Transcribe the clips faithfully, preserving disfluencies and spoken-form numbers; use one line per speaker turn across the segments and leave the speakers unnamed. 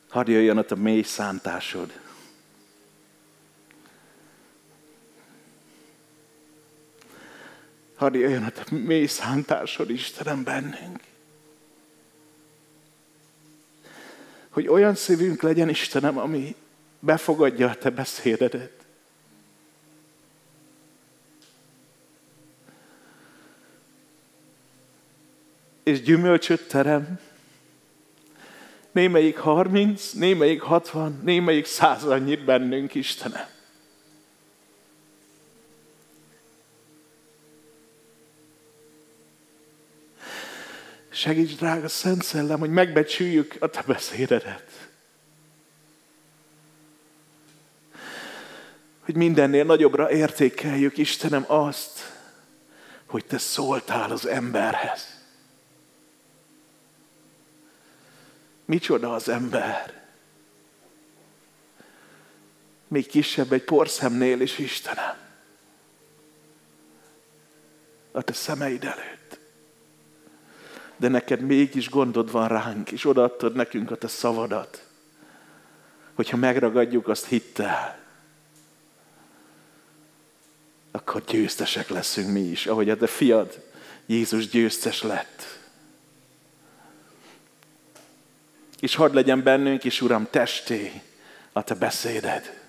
Hadd jöjjön a te mély szántásod. Hadd jöjjön a te mély szántásod, Istenem, bennünk. Hogy olyan szívünk legyen, Istenem, ami befogadja a te beszédedet. És gyümölcsöt terem. Némelyik harminc, némelyik hatvan, némelyik száz annyit bennünk, Istenem. Segíts, drága Szent Szellem, hogy megbecsüljük a te beszédedet. Hogy mindennél nagyobbra értékeljük, Istenem, azt, hogy te szóltál az emberhez. Micsoda az ember? Még kisebb egy porszemnél is, Istenem. A te szemeid előtt. De neked mégis gondod van ránk, és odaadtad nekünk a te szavadat. Hogyha megragadjuk azt hittel, akkor győztesek leszünk mi is, ahogy a te fiad Jézus győztes lett. És hadd legyen bennünk is, Uram, testé a te beszéded.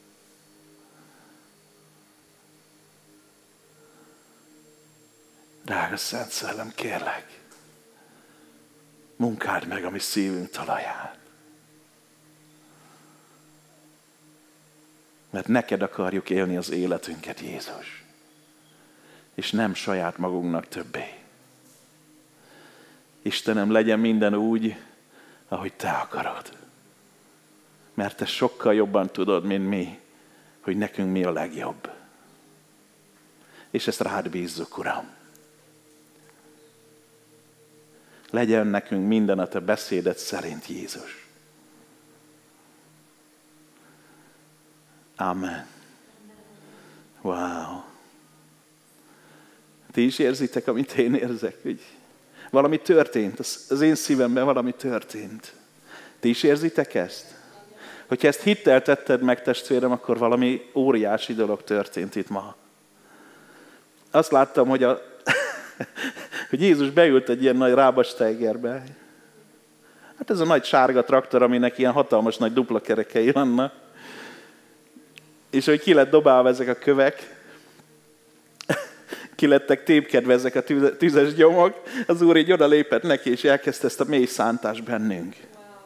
Drága Szent Szellem, kérlek, munkáld meg a mi szívünk talaját. Mert neked akarjuk élni az életünket, Jézus. És nem saját magunknak többé. Istenem, legyen minden úgy, ahogy te akarod. Mert te sokkal jobban tudod, mint mi, hogy nekünk mi a legjobb. És ezt rád bízzuk, Uram. Legyen nekünk minden a te beszéded szerint, Jézus. Amen. Wow. Ti is érzitek, amit én érzek, hogy valami történt, az én szívemben valami történt. Ti is érzitek ezt? Hogyha ezt hittel tetted meg, testvérem, akkor valami óriási dolog történt itt ma. Azt láttam, hogy, a, hogy Jézus beült egy ilyen nagy rábastejgerbe. Hát ez a nagy sárga traktor, aminek ilyen hatalmas nagy dupla kerekei vannak. És hogy ki lett dobálva ezek a kövek, ki lettek tépkedve ezek a tüzes gyomok, az Úr így oda lépett neki, és elkezdte ezt a mély szántást bennünk.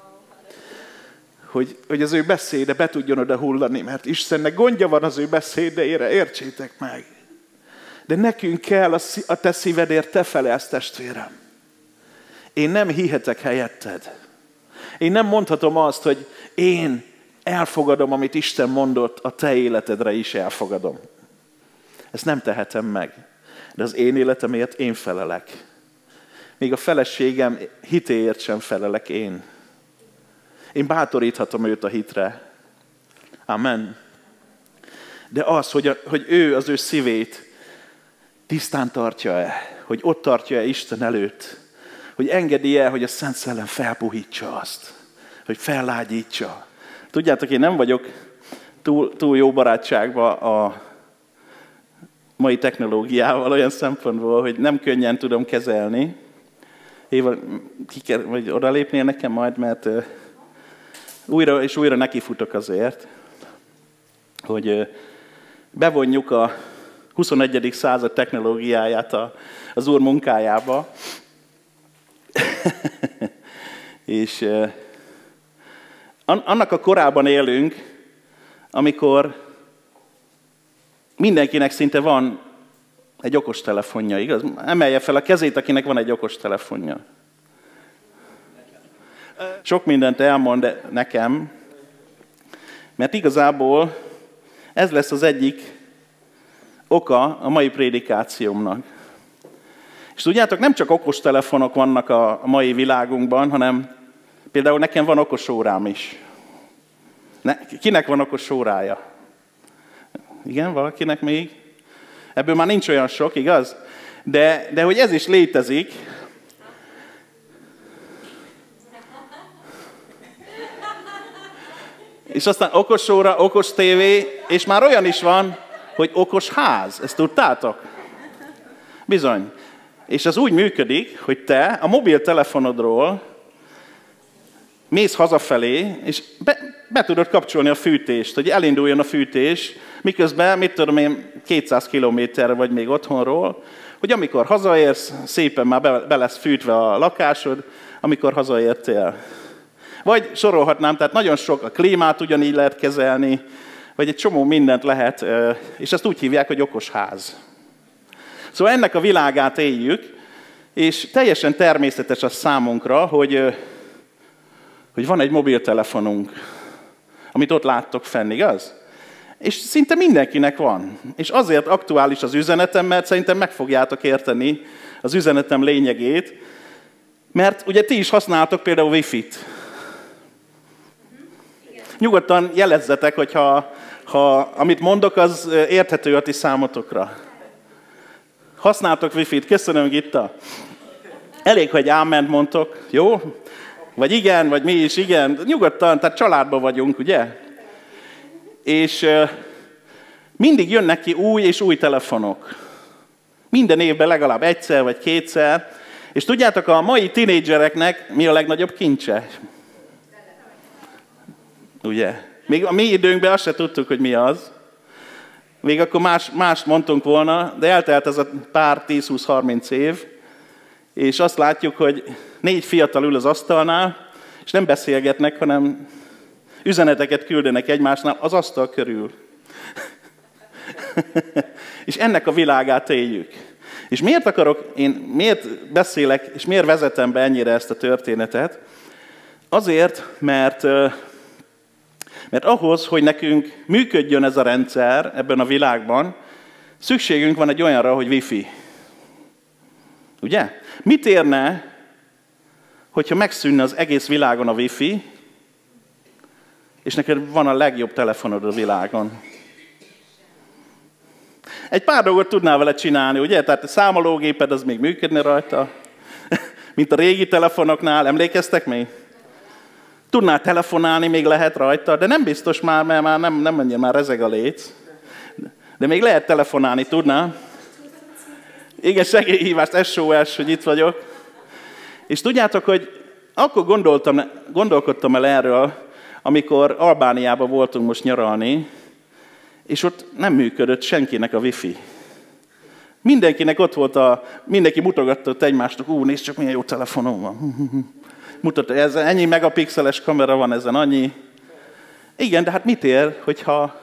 Hogy, hogy az ő beszéde be tudjon oda hullani, mert Istennek gondja van az ő beszédeire, értsétek meg. De nekünk kell a, a te szívedért te felelsz, testvérem. Én nem hihetek helyetted. Én nem mondhatom azt, hogy én elfogadom, amit Isten mondott, a te életedre is elfogadom. Ezt nem tehetem meg. De az én életemért én felelek. Még a feleségem hitéért sem felelek én. Én bátoríthatom őt a hitre. Amen. De az, hogy, a, hogy ő az ő szívét tisztán tartja-e, hogy ott tartja-e Isten előtt, hogy engedi-e, hogy a Szent Szellem felpuhítsa azt, hogy fellágyítsa. Tudjátok, én nem vagyok túl, túl jó barátságban a mai technológiával olyan szempontból, hogy nem könnyen tudom kezelni. Éva, ki kell, vagy odalépnél nekem majd, mert uh, újra és újra nekifutok azért, hogy uh, bevonjuk a huszonegyedik század technológiáját a, az Úr munkájába. És uh, annak a korában élünk, amikor mindenkinek szinte van egy okostelefonja, igaz? Emelje fel a kezét, akinek van egy okostelefonja. Sok mindent elmond nekem, mert igazából ez lesz az egyik oka a mai prédikációmnak. És tudjátok, nem csak okostelefonok vannak a mai világunkban, hanem például nekem van okos órám is. Ne, kinek van okos órája? Igen, valakinek még? Ebből már nincs olyan sok, igaz? De, de hogy ez is létezik. És aztán okos óra, okos tévé, és már olyan is van, hogy okos ház. Ezt tudtátok? Bizony. És ez úgy működik, hogy te a mobiltelefonodról mész hazafelé, és be, be tudod kapcsolni a fűtést, hogy elinduljon a fűtés, miközben, mit tudom én, kétszáz kilométerre vagy még otthonról, hogy amikor hazaérsz, szépen már be, be lesz fűtve a lakásod, amikor hazaértél. Vagy sorolhatnám, tehát nagyon sok, a klímát ugyanígy lehet kezelni, vagy egy csomó mindent lehet, és ezt úgy hívják, hogy okos ház. Szóval ennek a világát éljük, és teljesen természetes az számunkra, hogy, hogy van egy mobiltelefonunk, amit ott láttok fenn, igaz? És szinte mindenkinek van. És azért aktuális az üzenetem, mert szerintem meg fogjátok érteni az üzenetem lényegét, mert ugye ti is használtok például Wi-Fi-t. Nyugodtan jelezzetek, hogyha ha, amit mondok, az érthető a ti számotokra. Használtok Wi-Fi-t, köszönöm, Gitta. Elég, hogy áment mondtok, jó? Vagy igen, vagy mi is igen. Nyugodtan, tehát családban vagyunk, ugye? És uh, mindig jönnek ki új és új telefonok. Minden évben legalább egyszer vagy kétszer. És tudjátok, a mai tinédzsereknek mi a legnagyobb kincse? Ugye? Még a mi időnkben azt se tudtuk, hogy mi az. Még akkor más, mást mondtunk volna, de eltelt ez a pár tíz-húsz-harminc év, és azt látjuk, hogy négy fiatal ül az asztalnál, és nem beszélgetnek, hanem üzeneteket küldenek egymásnál az asztal körül. És ennek a világát éljük. És miért akarok, én miért beszélek, és miért vezetem be ennyire ezt a történetet? Azért, mert, mert ahhoz, hogy nekünk működjön ez a rendszer ebben a világban, szükségünk van egy olyanra, hogy Wi-Fi. Ugye? Mit érne, hogyha megszűnne az egész világon a Wi-Fi, és neked van a legjobb telefonod a világon? Egy pár dolgot tudnál vele csinálni, ugye? Tehát a számológéped az még működne rajta, mint a régi telefonoknál, emlékeztek még? Tudnál telefonálni, még lehet rajta, de nem biztos már, mert már nem, nem menjen, már rezeg a léc. De még lehet telefonálni, tudnál? Igen, segélyhívást, es o es, hogy itt vagyok. És tudjátok, hogy akkor gondoltam, gondolkodtam el erről, amikor Albániában voltunk most nyaralni, és ott nem működött senkinek a Wi-Fi. Mindenkinek ott volt a, mindenki mutogatta ott egymásnak, ú, nézd csak milyen jó telefonom van. Mutatta, ez ennyi megapixeles kamera van ezen, annyi. Igen, de hát mit ér, hogyha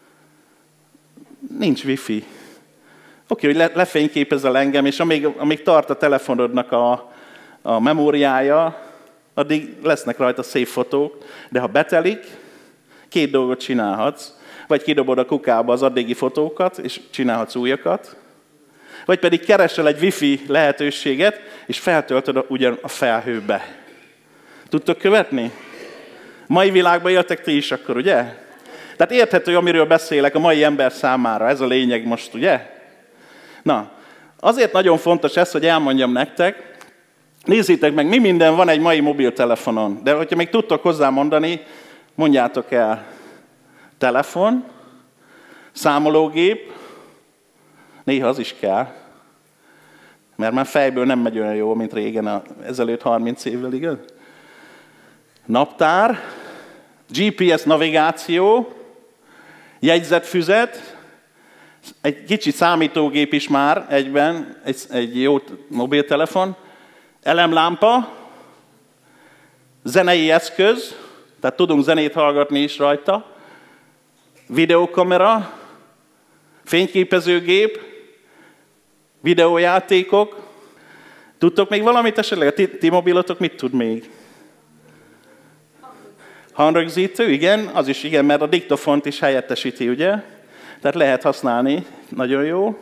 nincs Wi-Fi? Oké, hogy le, lefényképezel engem, és amíg, amíg tart a telefonodnak a, a memóriája, addig lesznek rajta szép fotók, de ha betelik, két dolgot csinálhatsz. Vagy kidobod a kukába az addigi fotókat, és csinálhatsz újakat. Vagy pedig keresel egy Wi-Fi lehetőséget, és feltöltöd a, ugyan a felhőbe. Tudtok követni? Mai világban éltek ti is akkor, ugye? Tehát érthető, amiről beszélek a mai ember számára. Ez a lényeg most, ugye? Na, azért nagyon fontos ez, hogy elmondjam nektek. Nézzétek meg, mi minden van egy mai mobiltelefonon. De hogyha még tudtok hozzá mondani, mondjátok el. Telefon, számológép, néha az is kell, mert már fejből nem megy olyan jó, mint régen, a, ezelőtt harminc évvel, igaz? Naptár, gé pé es navigáció, jegyzetfüzet, egy kicsi számítógép is már egyben, egy, egy jó mobiltelefon, elemlámpa, zenei eszköz, tehát tudunk zenét hallgatni is rajta, videókamera, fényképezőgép, videójátékok. Tudtok még valamit esetleg? A ti, ti mobilotok mit tud még? Hangrögzítő, igen, az is igen, mert a diktofont is helyettesíti, ugye? Tehát lehet használni, nagyon jó.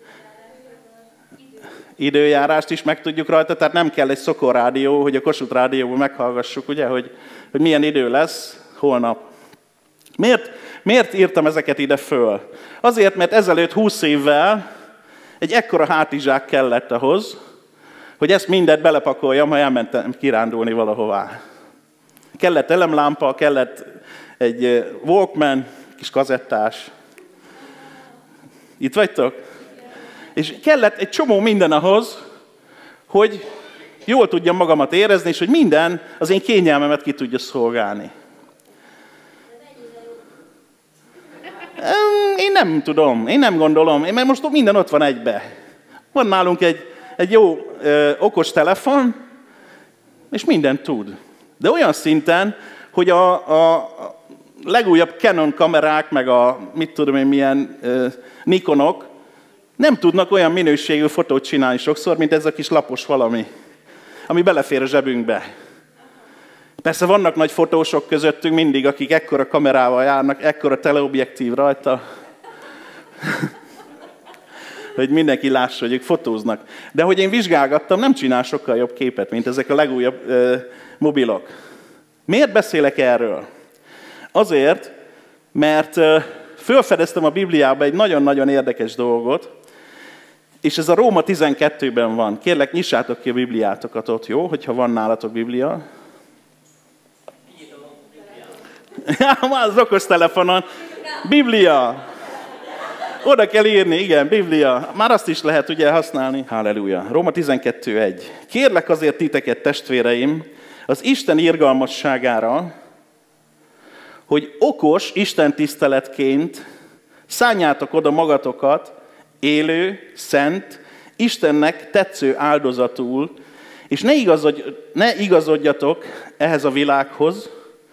Időjárást is meg tudjuk rajta, tehát nem kell egy szokorrádió, hogy a Kossuth Rádióban meghallgassuk, ugye, hogy, hogy milyen idő lesz holnap. Miért, miért írtam ezeket ide föl? Azért, mert ezelőtt húsz évvel egy ekkora hátizsák kellett ahhoz, hogy ezt mindet belepakoljam, ha elmentem kirándulni valahová. Kellett elemlámpa, kellett egy Walkman, kis kazettás. Itt vagytok? És kellett egy csomó minden ahhoz, hogy jól tudjam magamat érezni, és hogy minden az én kényelmemet ki tudja szolgálni. Én nem tudom, én nem gondolom, mert most minden ott van egybe. Van nálunk egy, egy jó ö, okos telefon, és mindent tud. De olyan szinten, hogy a, a legújabb Canon kamerák, meg a mit tudom én milyen ö, Nikonok nem tudnak olyan minőségű fotót csinálni sokszor, mint ez a kis lapos valami, ami belefér a zsebünkbe. Persze vannak nagy fotósok közöttünk mindig, akik ekkora kamerával járnak, ekkora teleobjektív rajta, hogy mindenki lássa, hogy ők fotóznak. De hogy én vizsgálgattam, nem csinál sokkal jobb képet, mint ezek a legújabb ö, mobilok. Miért beszélek erről? Azért, mert ö, felfedeztem a Bibliában egy nagyon-nagyon érdekes dolgot, és ez a Róma tizenkettőben van. Kérlek, nyissátok ki a Bibliátokat ott, jó? Hogyha van nálatok Biblia. Már az okos telefonon. Biblia. Oda kell írni, igen, Biblia. Már azt is lehet ugye használni. Halleluja. Róma tizenkettő egy. Kérlek azért titeket, testvéreim, az Isten irgalmasságára, hogy okos Isten tiszteletként szánjátok oda magatokat élő, szent, Istennek tetsző áldozatul, és ne, igazodj, ne igazodjatok ehhez a világhoz,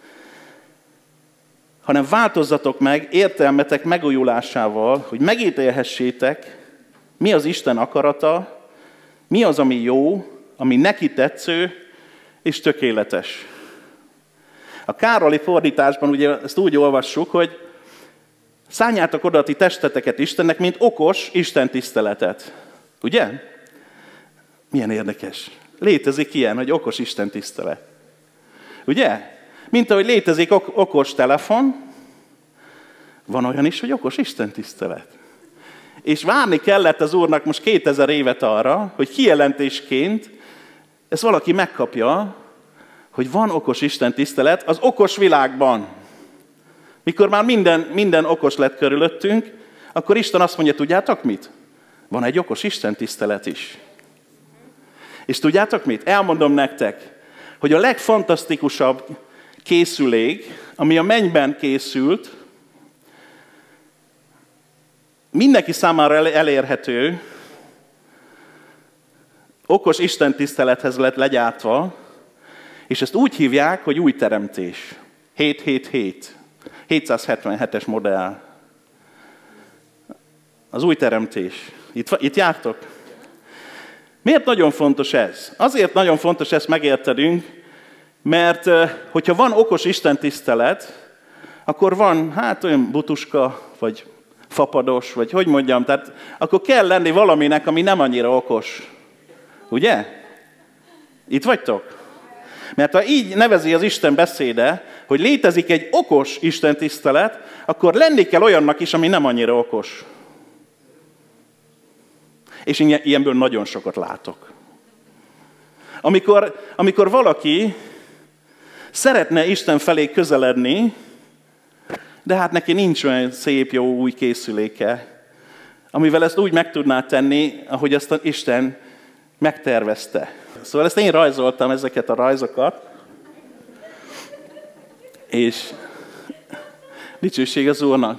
hanem változzatok meg értelmetek megújulásával, hogy megítélhessétek, mi az Isten akarata, mi az, ami jó, ami neki tetsző és tökéletes. A Károli fordításban ugye ezt úgy olvassuk, hogy szánjátok oda a ti testeteket Istennek, mint okos Isten tiszteletet. Ugye? Milyen érdekes. Létezik ilyen, hogy okos Isten tisztelet. Ugye? Mint ahogy létezik ok- okos telefon, van olyan is, hogy okos Isten tisztelet. És várni kellett az Úrnak most kétezer évet arra, hogy kijelentésként ezt valaki megkapja, hogy van okos Isten tisztelet az okos világban. Mikor már minden, minden okos lett körülöttünk, akkor Isten azt mondja, tudjátok mit? Van egy okos Isten tisztelet is. És tudjátok mit? Elmondom nektek, hogy a legfantasztikusabb készülék, ami a mennyben készült, mindenki számára elérhető, okos Isten tisztelethez lett legyártva, és ezt úgy hívják, hogy új teremtés. hét hét hét. hétszázhetvenhetes modell. Az új teremtés. Itt, itt jártok? Miért nagyon fontos ez? Azért nagyon fontos ezt megértenünk, mert hogyha van okos istentisztelet, akkor van, hát olyan butuska, vagy fapados, vagy hogy mondjam, tehát akkor kell lenni valaminek, ami nem annyira okos. Ugye? Itt vagytok? Mert ha így nevezi az Isten beszéde, hogy létezik egy okos istentisztelet, akkor lenni kell olyannak is, ami nem annyira okos. És ilyenből nagyon sokat látok. Amikor, amikor valaki szeretne Isten felé közeledni, de hát neki nincs olyan szép, jó új készüléke, amivel ezt úgy meg tudná tenni, ahogy azt az Isten megtervezte. Szóval ezt én rajzoltam, ezeket a rajzokat, és dicsőség az Úrnak.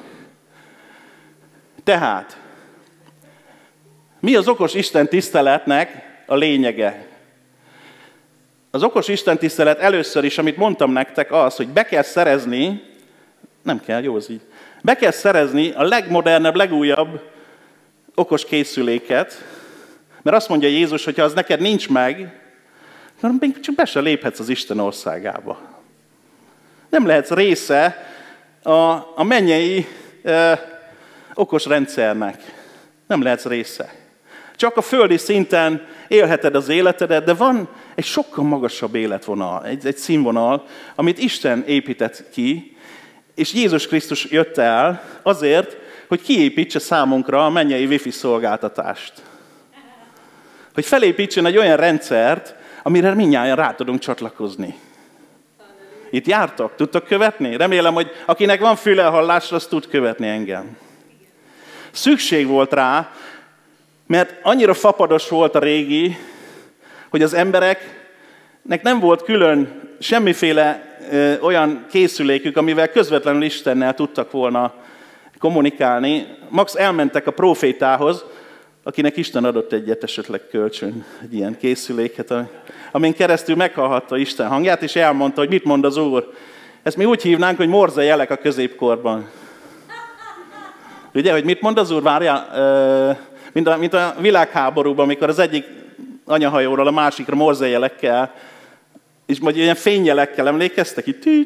Tehát, mi az okos Isten tiszteletnek a lényege? Az okos Isten tisztelet először is, amit mondtam nektek, az, hogy be kell szerezni, nem kell, jó az így, be kell szerezni a legmodernebb, legújabb okos készüléket, mert azt mondja Jézus, hogy ha az neked nincs meg, akkor még csak be se léphetsz az Isten országába. Nem lehetsz része a, a mennyei e, okos rendszernek. Nem lehetsz része. Csak a földi szinten élheted az életedet, de van egy sokkal magasabb életvonal, egy, egy színvonal, amit Isten épített ki, és Jézus Krisztus jött el azért, hogy kiépítse számunkra a mennyei wifi szolgáltatást. Hogy felépítsen egy olyan rendszert, amire mindnyájan rá tudunk csatlakozni. Itt jártok? Tudtok követni? Remélem, hogy akinek van füle hallásra, az tud követni engem. Szükség volt rá, mert annyira fapados volt a régi, hogy az embereknek nem volt külön semmiféle ö, olyan készülékük, amivel közvetlenül Istennel tudtak volna kommunikálni. Max elmentek a profétához, akinek Isten adott egyet esetleg kölcsön, egy ilyen készüléket, amin keresztül meghallhatta Isten hangját, és elmondta, hogy mit mond az Úr. Ezt mi úgy hívnánk, hogy morze jelek a középkorban. Ugye, hogy mit mond az Úr? Várjál, mint a, mint a világháborúban, amikor az egyik anyahajóról a másikra morze jelekkel, és majd ilyen fényjelekkel emlékeztek?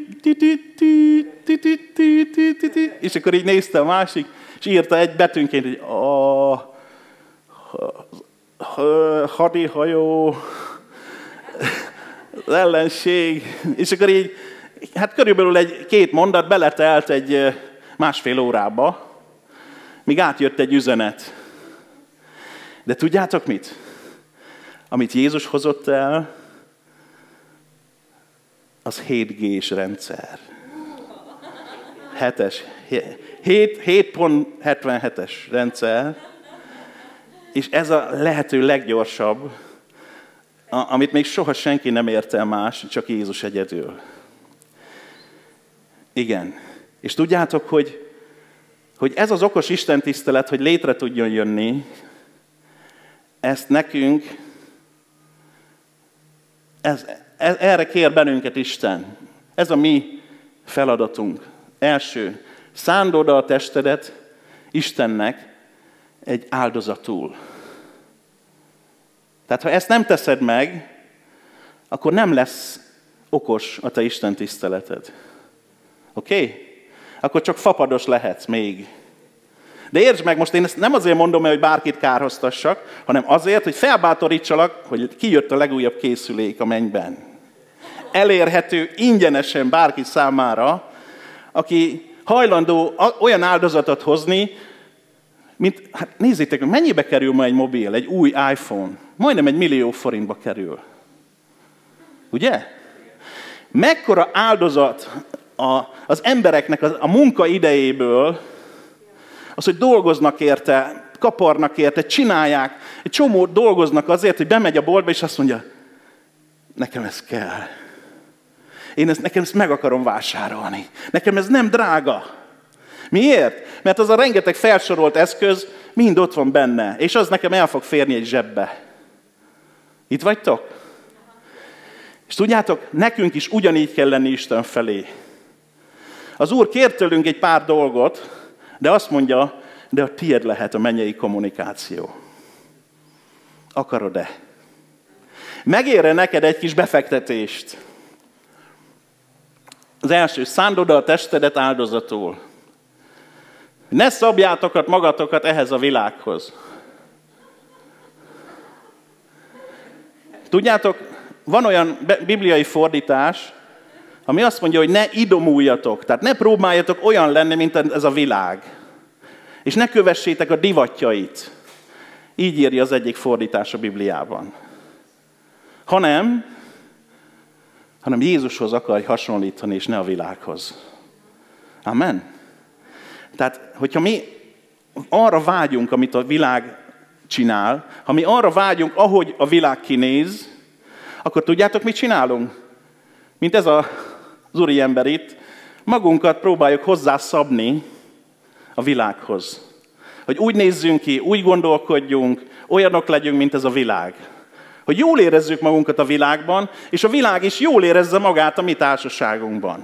És akkor így nézte a másik, és írta egy betűnként, hogy a hadihajó, az ellenség, és akkor így, hát körülbelül egy két mondat beletelt egy másfél órába, míg átjött egy üzenet. De tudjátok mit? Amit Jézus hozott el, az hét gés rendszer. hetes, hét pont hetvenhetes rendszer, és ez a lehető leggyorsabb, amit még soha senki nem ért el más, csak Jézus egyedül. Igen. És tudjátok, hogy, hogy ez az okos istentisztelet, hogy létre tudjon jönni, ezt nekünk, ez, ez, erre kér bennünket Isten. Ez a mi feladatunk. Első, szánd oda a testedet Istennek egy áldozatul. Tehát ha ezt nem teszed meg, akkor nem lesz okos a te Isten tiszteleted. Oké? Okay? Akkor csak fapados lehetsz még. De értsd meg, most én ezt nem azért mondom el, hogy bárkit kárhoztassak, hanem azért, hogy felbátorítsalak, hogy kijött a legújabb készülék a mennyben. Elérhető ingyenesen bárki számára, aki hajlandó olyan áldozatot hozni, mint, hát nézzétek, mennyibe kerül ma egy mobil, egy új iPhone? Majdnem egy millió forintba kerül. Ugye? Mekkora áldozat a, az embereknek a, a munka idejéből, az, hogy dolgoznak érte, kaparnak érte, csinálják, egy csomó dolgoznak azért, hogy bemegy a boltba, és azt mondja, nekem ez kell. Én ezt, nekem ezt meg akarom vásárolni. Nekem ez nem drága. Miért? Mert az a rengeteg felsorolt eszköz mind ott van benne, és az nekem el fog férni egy zsebbe. Itt vagytok? És tudjátok, nekünk is ugyanígy kell lenni Isten felé. Az Úr kér tőlünk egy pár dolgot, de azt mondja, de a tiéd lehet a mennyei kommunikáció. Akarod-e? Megér-e neked egy kis befektetést? Az első, szánd oda a testedet áldozatul. Ne szabjátok magatokat ehhez a világhoz. Tudjátok, van olyan bibliai fordítás, ami azt mondja, hogy ne idomuljatok, tehát ne próbáljatok olyan lenni, mint ez a világ. És ne kövessétek a divatjait. Így írja az egyik fordítás a Bibliában. Hanem, hanem Jézushoz akarj hasonlítani, és ne a világhoz. Amen. Tehát, hogyha mi arra vágyunk, amit a világ csinál, ha mi arra vágyunk, ahogy a világ kinéz, akkor tudjátok, mit csinálunk? Mint ez a, az úriember itt, magunkat próbáljuk hozzászabni a világhoz. Hogy úgy nézzünk ki, úgy gondolkodjunk, olyanok legyünk, mint ez a világ. Hogy jól érezzük magunkat a világban, és a világ is jól érezze magát a mi társaságunkban.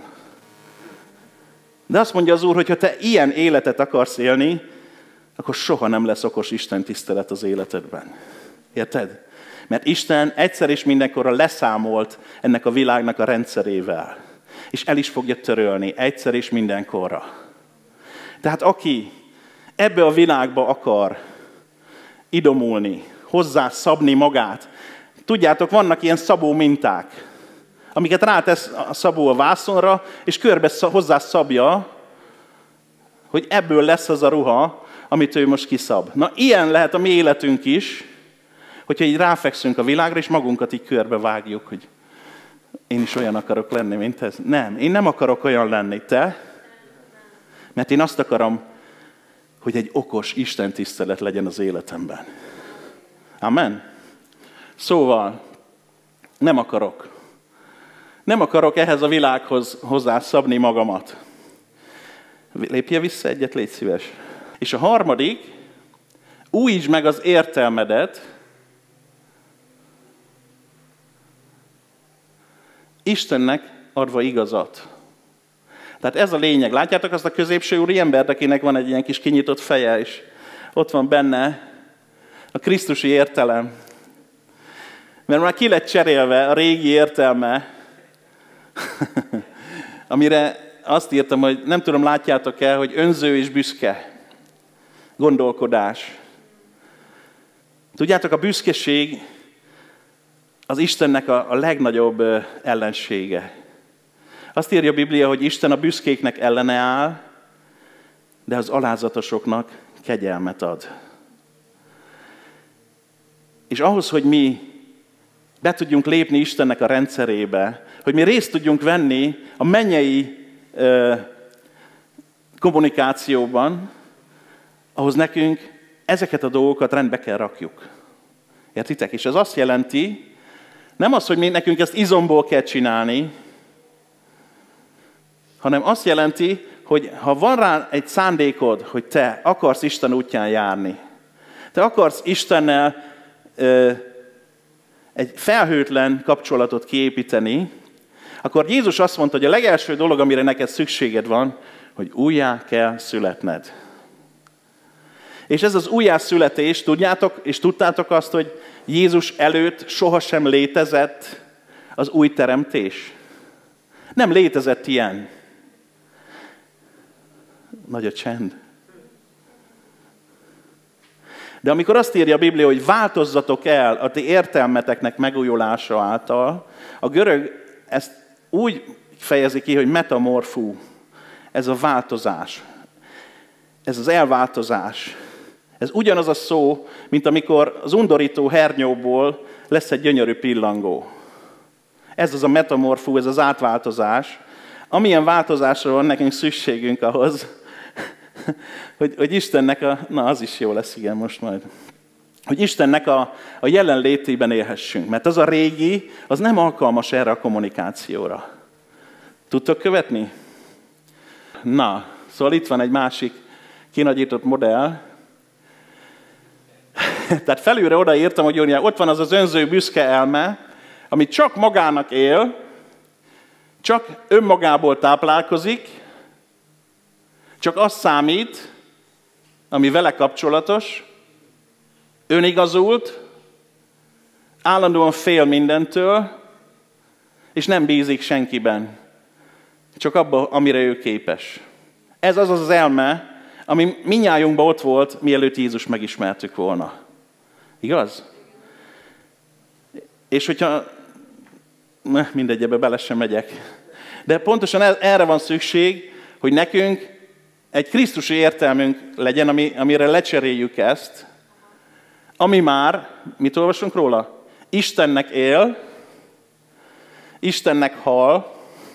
De azt mondja az Úr, hogy ha te ilyen életet akarsz élni, akkor soha nem lesz okos Isten tisztelet az életedben. Érted? Mert Isten egyszer és mindenkorra leszámolt ennek a világnak a rendszerével. És el is fogja törölni egyszer és mindenkorra. Tehát aki ebbe a világba akar idomulni, hozzá szabni magát, tudjátok, vannak ilyen szabó minták, amiket rátesz a szabó a vászonra, és körbe hozzá szabja, hogy ebből lesz az a ruha, amit ő most kiszab. Na, ilyen lehet a mi életünk is, hogyha így ráfekszünk a világra, és magunkat így körbe vágjuk, hogy én is olyan akarok lenni, mint ez. Nem, én nem akarok olyan lenni, te? Mert én azt akarom, hogy egy okos Isten tisztelet legyen az életemben. Amen? Szóval, nem akarok. Nem akarok ehhez a világhoz hozzászabni magamat. Lépje vissza egyet, légy szíves. És a harmadik, újítsd meg az értelmedet, Istennek adva igazat. Tehát ez a lényeg. Látjátok azt a középső úri embert, akinek van egy ilyen kis kinyitott feje, és ott van benne a krisztusi értelem. Mert már ki lett cserélve a régi értelme, amire azt írtam, hogy nem tudom, látjátok-e, hogy önző és büszke gondolkodás. Tudjátok, a büszkeség az Istennek a, a legnagyobb ellensége. Azt írja a Biblia, hogy Isten a büszkéknek ellene áll, de az alázatosoknak kegyelmet ad. És ahhoz, hogy mi be tudjunk lépni Istennek a rendszerébe, hogy mi részt tudjunk venni a mennyei ö, kommunikációban, ahhoz nekünk ezeket a dolgokat rendbe kell rakjuk. Értitek? És ez azt jelenti, nem az, hogy mi nekünk ezt izomból kell csinálni, hanem azt jelenti, hogy ha van rá egy szándékod, hogy te akarsz Isten útján járni, te akarsz Istennel ö, egy felhőtlen kapcsolatot kiépíteni, akkor Jézus azt mondta, hogy a legelső dolog, amire neked szükséged van, hogy újjá kell születned. És ez az újjászületés, tudjátok, és tudtátok azt, hogy Jézus előtt sohasem létezett az új teremtés. Nem létezett ilyen. Nagy a csend. De amikor azt írja a Biblia, hogy változzatok el a ti értelmeteknek megújulása által, a görög ezt úgy fejezi ki, hogy metamorfú. Ez a változás. Ez az elváltozás. Ez ugyanaz a szó, mint amikor az undorító hernyóból lesz egy gyönyörű pillangó. Ez az a metamorfú, ez az átváltozás. Amilyen változásra van nekünk szükségünk ahhoz, hogy, hogy Istennek a... Na, az is jó lesz, igen, most majd. Hogy Istennek a, a jelenlétében élhessünk. Mert az a régi, az nem alkalmas erre a kommunikációra. Tudtok követni? Na, szóval itt van egy másik kinagyított modell. Tehát felülre odaírtam, hogy ott van az az önző büszke elme, ami csak magának él, csak önmagából táplálkozik, csak az számít, ami vele kapcsolatos, önigazult, állandóan fél mindentől, és nem bízik senkiben, csak abban, amire ő képes. Ez az az elme, ami mindnyájunkban ott volt, mielőtt Jézus megismertük volna. Igaz? És hogyha... Mindegy, ebbe bele sem megyek. De pontosan erre van szükség, hogy nekünk egy krisztusi értelmünk legyen, ami, amire lecseréljük ezt, ami már, mit olvasunk róla? Istennek él, Istennek hal,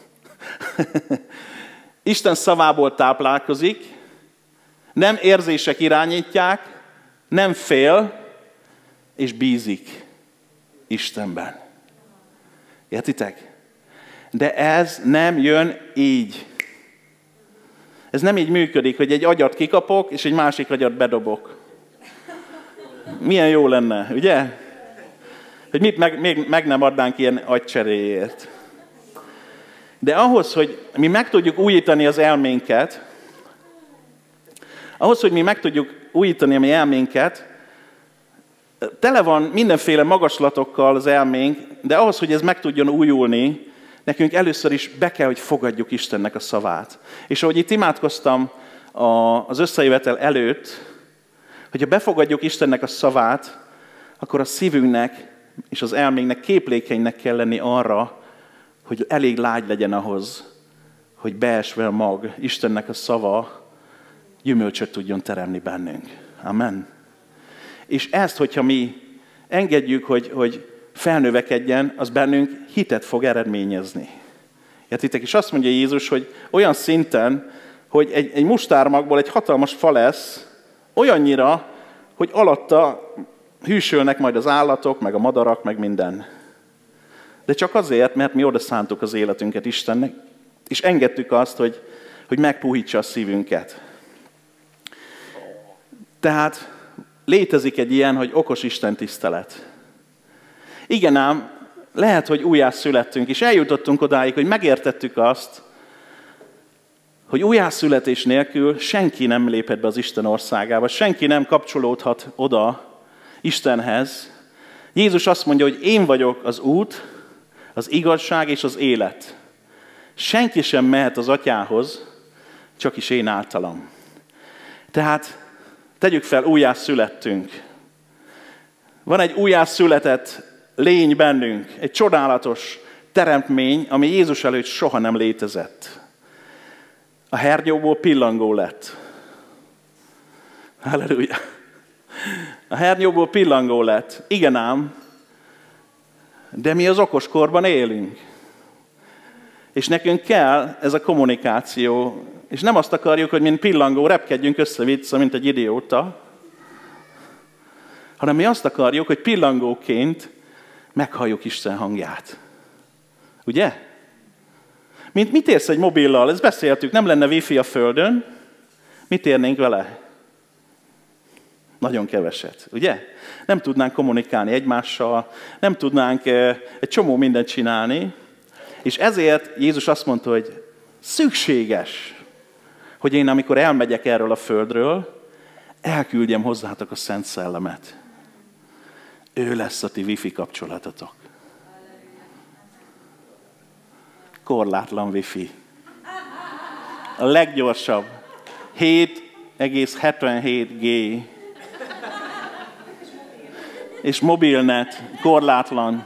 Isten szavából táplálkozik, nem érzések irányítják, nem fél, és bízik Istenben. Értitek? De ez nem jön így. Ez nem így működik, hogy egy agyat kikapok, és egy másik agyat bedobok. Milyen jó lenne, ugye? Hogy mit meg, még meg nem adnánk ilyen agycseréért. De ahhoz, hogy mi meg tudjuk újítani az elménket, ahhoz, hogy mi meg tudjuk újítani a mi elménket, tele van mindenféle magaslatokkal az elménk, de ahhoz, hogy ez meg tudjon újulni, nekünk először is be kell, hogy fogadjuk Istennek a szavát. És ahogy itt imádkoztam az összejövetel előtt, hogyha befogadjuk Istennek a szavát, akkor a szívünknek és az elménknek képlékenynek kell lenni arra, hogy elég lágy legyen ahhoz, hogy beesve a mag, Istennek a szava gyümölcsöt tudjon teremni bennünk. Amen. És ezt, hogyha mi engedjük, hogy, hogy felnövekedjen, az bennünk hitet fog eredményezni. Értitek? És azt mondja Jézus, hogy olyan szinten, hogy egy, egy mustármagból egy hatalmas fa lesz, olyannyira, hogy alatta hűsölnek majd az állatok, meg a madarak, meg minden. De csak azért, mert mi oda szántuk az életünket Istennek, és engedtük azt, hogy, hogy megpuhítsa a szívünket. Tehát létezik egy ilyen, hogy okos Isten tisztelet. Igen ám, lehet, hogy újjászülettünk, és eljutottunk odáig, hogy megértettük azt, hogy újjászületés nélkül senki nem léphet be az Isten országába, senki nem kapcsolódhat oda Istenhez. Jézus azt mondja, hogy én vagyok az út, az igazság és az élet. Senki sem mehet az Atyához, csak is én általam. Tehát tegyük fel, újjászülettünk. Van egy újjászületett lény bennünk, egy csodálatos teremtmény, ami Jézus előtt soha nem létezett. A hernyóból pillangó lett. Halleluja! A hernyóból pillangó lett. Igen ám, de mi az okoskorban élünk. És nekünk kell ez a kommunikáció. És nem azt akarjuk, hogy mint pillangó repkedjünk össze-vissza, mint egy idióta, hanem mi azt akarjuk, hogy pillangóként meghalljuk Isten hangját. Ugye? Mint mit érsz egy mobillal? Ezt beszéltük, nem lenne wifi a Földön. Mit érnénk vele? Nagyon keveset, ugye? Nem tudnánk kommunikálni egymással, nem tudnánk egy csomó mindent csinálni. És ezért Jézus azt mondta, hogy szükséges, hogy én amikor elmegyek erről a földről, elküldjem hozzátok a Szent Szellemet. Ő lesz a ti wifi kapcsolatotok. Korlátlan wifi. A leggyorsabb. hét egész hetvenhét G. És mobilnet, korlátlan.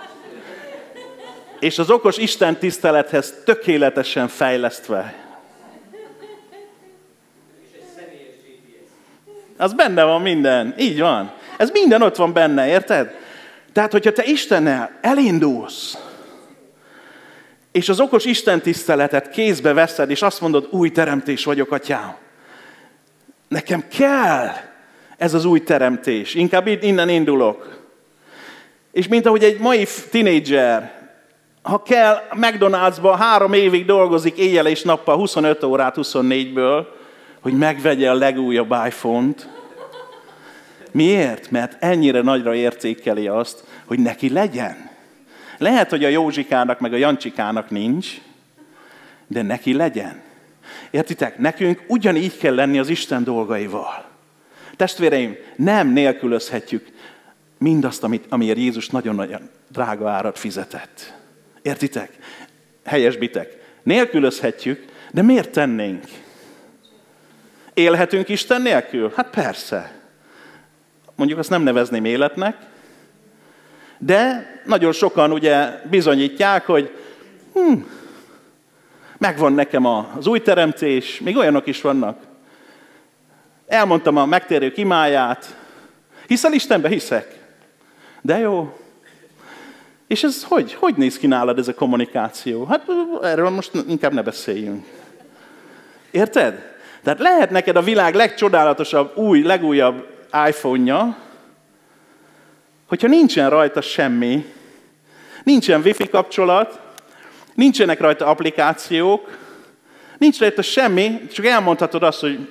És az okos Isten tisztelethez tökéletesen fejlesztve. Az benne van minden. Így van. Ez minden ott van benne, érted? Tehát, hogyha te Istennel elindulsz, és az okos Isten tiszteletet kézbe veszed, és azt mondod, új teremtés vagyok, Atyám. Nekem kell ez az új teremtés. Inkább innen indulok. És mint ahogy egy mai tinédzser, ha kell, McDonald'sba három évig dolgozik éjjel és nappal, huszonöt órát huszonnégyből, hogy megvegye a legújabb iPhone-t. Miért? Mert ennyire nagyra értékeli azt, hogy neki legyen. Lehet, hogy a Józsikának meg a Jancsikának nincs, de neki legyen. Értitek? Nekünk ugyanígy kell lenni az Isten dolgaival. Testvéreim, nem nélkülözhetjük mindazt, amit, amiért Jézus nagyon-nagyon drága árat fizetett. Értitek? Helyesbitek. Nélkülözhetjük, de miért tennénk? Élhetünk Isten nélkül? Hát persze. Mondjuk azt nem nevezném életnek, de nagyon sokan ugye bizonyítják, hogy hm, megvan nekem az új teremtés, még olyanok is vannak. Elmondtam a megtérők imáját. Hiszel Istenbe? Hiszek. De jó. És ez hogy? Hogy néz ki nálad ez a kommunikáció? Hát erről most inkább ne beszéljünk. Érted? Tehát lehet neked a világ legcsodálatosabb, új, legújabb iPhone-ja, hogyha nincsen rajta semmi, nincsen wifi kapcsolat, nincsenek rajta applikációk, nincs rajta semmi, csak elmondhatod azt, hogy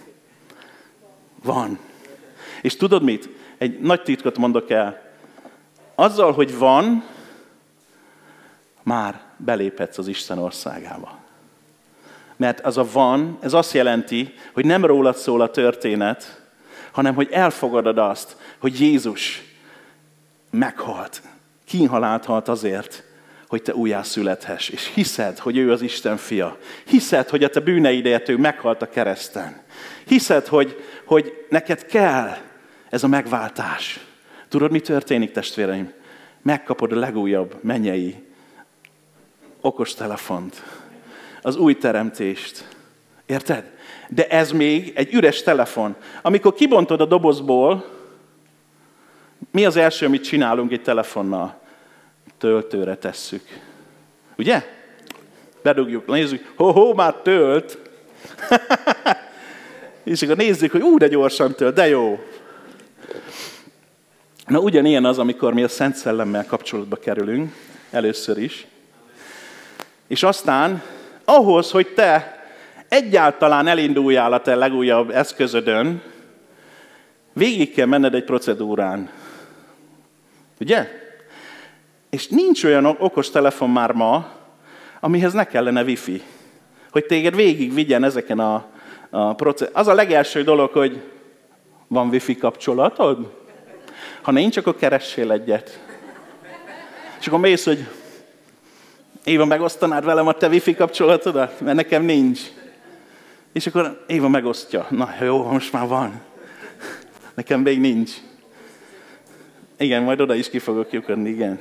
van. És tudod mit? Egy nagy titkot mondok el. Azzal, hogy van, már beléphetsz az Isten országába. Mert az a van, ez azt jelenti, hogy nem rólad szól a történet, hanem hogy elfogadod azt, hogy Jézus meghalt, kínhalált halt azért, hogy te újjászülethess. És hiszed, hogy ő az Isten fia. Hiszed, hogy a te bűneidért ő meghalt a kereszten. Hiszed, hogy, hogy neked kell ez a megváltás. Tudod, mi történik, testvéreim? Megkapod a legújabb mennyei okostelefont. Az új teremtést. Érted? De ez még egy üres telefon. Amikor kibontod a dobozból, Mi az első, amit csinálunk egy telefonnal? Töltőre tesszük. Ugye? Bedugjuk, nézzük, ho-ho, már tölt. És akkor nézzük, hogy ú, de gyorsan tölt, de jó. Na, ugyanilyen az, amikor mi a Szent Szellemmel kapcsolatba kerülünk, először is. És aztán ahhoz, hogy te egyáltalán elinduljál a te legújabb eszközödön, végig kell menned egy procedúrán. Ugye? És nincs olyan okos telefon már ma, amihez ne kellene wifi. Hogy téged végig vigyen ezeken a, a procedúrán. Az a legelső dolog, hogy van wifi kapcsolatod? Ha nincs, akkor keressél egyet. És akkor mész, hogy Éva, megosztanád velem a te wifi kapcsolatodat? Mert nekem nincs. És akkor Éva megosztja. Na jó, most már van. Nekem még nincs. Igen, majd oda is ki fogok lyukadni, igen.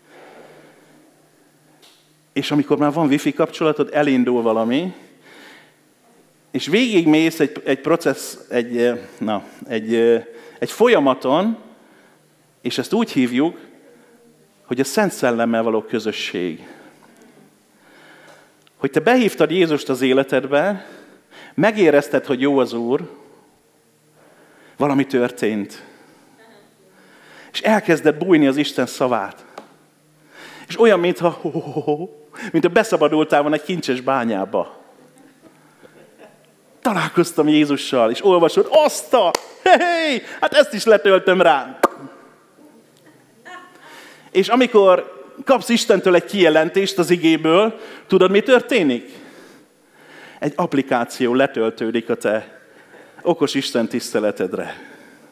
És amikor már van wifi kapcsolatod, elindul valami, és végigmész egy, egy processz, egy, na, egy, egy folyamaton, és ezt úgy hívjuk, hogy a Szent Szellemmel való közösség. Hogy te behívtad Jézust az életedbe, megérezted, hogy jó az Úr, valami történt. És elkezdett bújni az Isten szavát. És olyan, mintha, mintha beszabadultál volna egy kincses bányába. Találkoztam Jézussal, és olvasod, azt a, hey, hát ezt is letöltöm rám. És amikor kapsz Istentől egy kijelentést az igéből, tudod, mi történik? Egy applikáció letöltődik a te okos Isten tiszteletedre.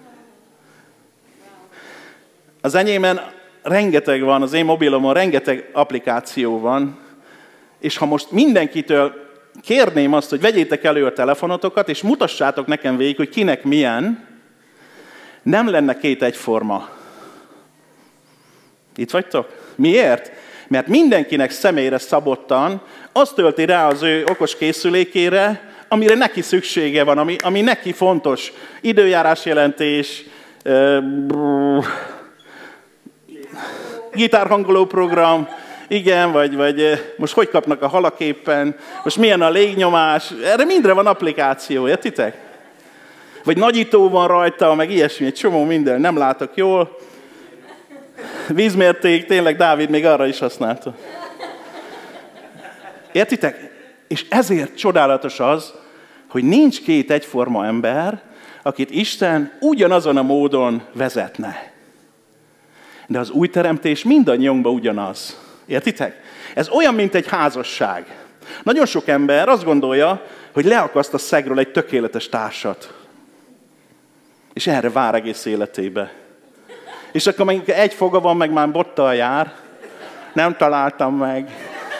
Az enyémen rengeteg van, az én mobilomon rengeteg applikáció van, és ha most mindenkitől kérném azt, hogy vegyétek elő a telefonotokat, és mutassátok nekem végig, hogy kinek milyen, nem lenne két egyforma. Itt vagytok? Miért? Mert mindenkinek személyre szabottan azt tölti rá az ő okos készülékére, amire neki szüksége van, ami, ami neki fontos. Időjárásjelentés, uh, gitárhangoló program, igen, vagy, vagy most hogy kapnak a halak éppen, most milyen a légnyomás, erre mindre van applikáció, értitek? Vagy nagyító van rajta, meg ilyesmi, egy csomó minden, nem látok jól. Vízmérték, tényleg Dávid még arra is használta. Értitek? És ezért csodálatos az, hogy nincs két egyforma ember, akit Isten ugyanazon a módon vezetne. De az új teremtés mindannyiunkban ugyanaz. Értitek? Ez olyan, mint egy házasság. Nagyon sok ember azt gondolja, hogy leakaszt a szegről egy tökéletes társat. És erre vár egész életébe. És akkor mondjuk egy foga van, meg már bottal jár. Nem találtam meg.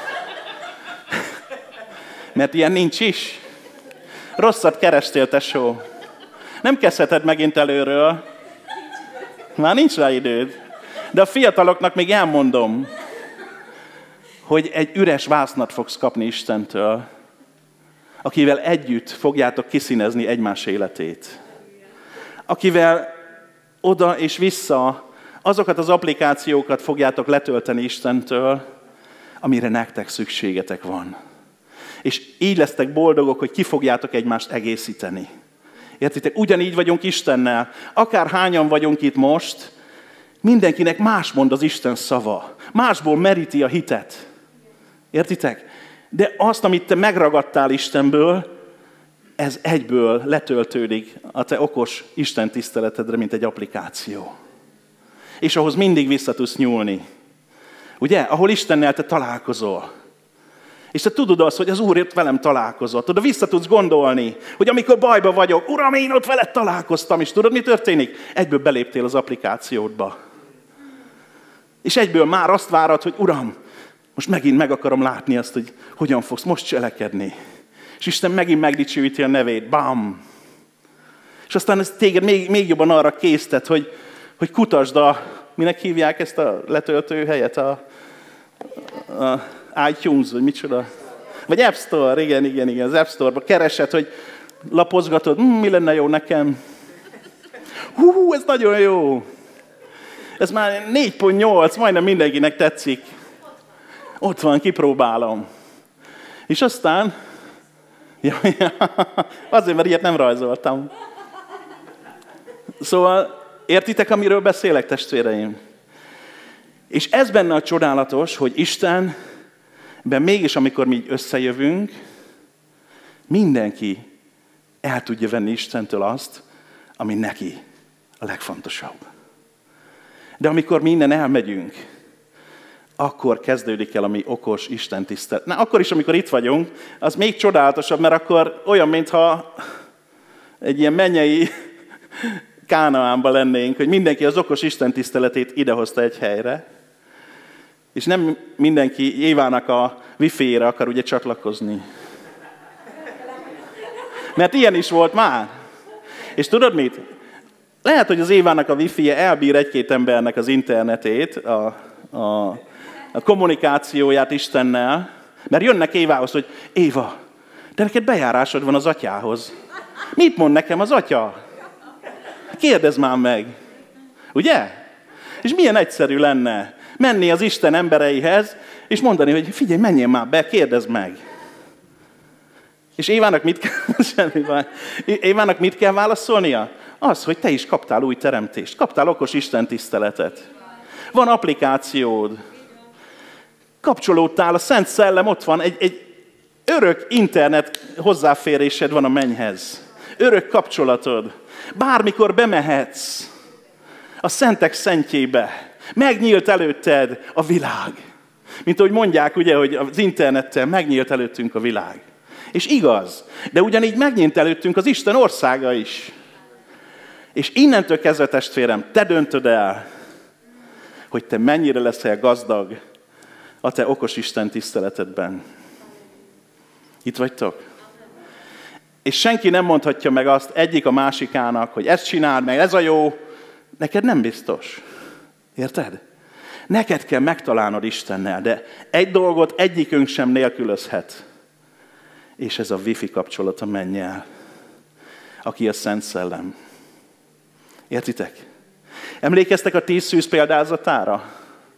Mert ilyen nincs is. Rosszat kerestél, tesó. Nem kezdheted megint előről. Már nincs rá időd. De a fiataloknak még elmondom, hogy egy üres vásznat fogsz kapni Istentől, akivel együtt fogjátok kiszínezni egymás életét. Akivel oda és vissza azokat az applikációkat fogjátok letölteni Istentől, amire nektek szükségetek van. És így lesztek boldogok, hogy ki fogjátok egymást egészíteni. Értitek? Ugyanígy vagyunk Istennel. Akár hányan vagyunk itt most, mindenkinek más mond az Isten szava. Másból meríti a hitet. Értitek? De azt, amit te megragadtál Istenből, ez egyből letöltődik a te okos Isten tiszteletedre, mint egy applikáció. És ahhoz mindig vissza tudsz nyúlni. Ugye? Ahol Istennel te találkozol. És te tudod azt, hogy az Úr ott velem találkozott. Tudod, vissza tudsz gondolni, hogy amikor bajba vagyok, Uram, én ott veled találkoztam, és tudod, mi történik? Egyből beléptél az applikációdba. És egyből már azt várod, hogy Uram, most megint meg akarom látni azt, hogy hogyan fogsz most cselekedni. És Isten megint megdicsőíti a nevét. Bam! És aztán ez téged még, még jobban arra késztet, hogy, hogy kutasd a, minek hívják ezt a letöltő helyet, a, a iTunes, vagy micsoda. Vagy App Store, igen, igen, igen, az App Store-ba keresed, hogy lapozgatod, hm, mi lenne jó nekem. Hú, ez nagyon jó.
Ez már négy pont nyolc, majdnem mindenkinek tetszik. Ott van, kipróbálom. És aztán, ja, ja, azért, mert ilyet nem rajzoltam. Szóval, értitek, amiről beszélek, testvéreim? És ez benne a csodálatos, hogy Istenben mégis, amikor mi összejövünk, mindenki el tudja venni Istentől azt, ami neki a legfontosabb. De amikor mi innen elmegyünk, akkor kezdődik el a mi okos Isten tisztelet. Na, akkor is, amikor itt vagyunk, az még csodálatosabb, mert akkor olyan, mintha egy ilyen mennyei Kánaánban lennénk, hogy mindenki az okos Isten tiszteletét idehozta egy helyre, és nem mindenki Évának a wifi-ére akar ugye csatlakozni. Mert ilyen is volt már. És tudod mit? Lehet, hogy az Évának a wifi-je elbír egy-két embernek az internetét, a, a, a kommunikációját Istennel, mert jönnek Évához, hogy Éva, de neked bejárásod van az atyához. Mit mond nekem az atya? Kérdezd már meg. Ugye? És milyen egyszerű lenne menni az Isten embereihez, és mondani, hogy figyelj, menjél már be, kérdezd meg. És Évának mit kell, semmi baj. Évának mit kell válaszolnia? Az, hogy te is kaptál új teremtést. Kaptál okos Isten tiszteletet. Van applikációd. Kapcsolódtál, a Szent Szellem ott van, egy, egy örök internet hozzáférésed van a mennyhez. Örök kapcsolatod. Bármikor bemehetsz a szentek szentjébe. Megnyílt előtted a világ. Mint ahogy mondják, ugye, hogy az internettel megnyílt előttünk a világ. És igaz, de ugyanígy megnyílt előttünk az Isten országa is. És innentől kezdve, testvérem, te döntöd el, hogy te mennyire leszel gazdag a te okos Isten tiszteletedben. Itt vagytok? És senki nem mondhatja meg azt egyik a másikának, hogy ezt csináld meg, ez a jó. Neked nem biztos. Érted? Neked kell megtalálnod Istennel, de egy dolgot egyikünk sem nélkülözhet. És ez a wifi kapcsolat a mennyel, aki a Szent Szellem. Értitek? Emlékeztek a tíz szűz példázatára?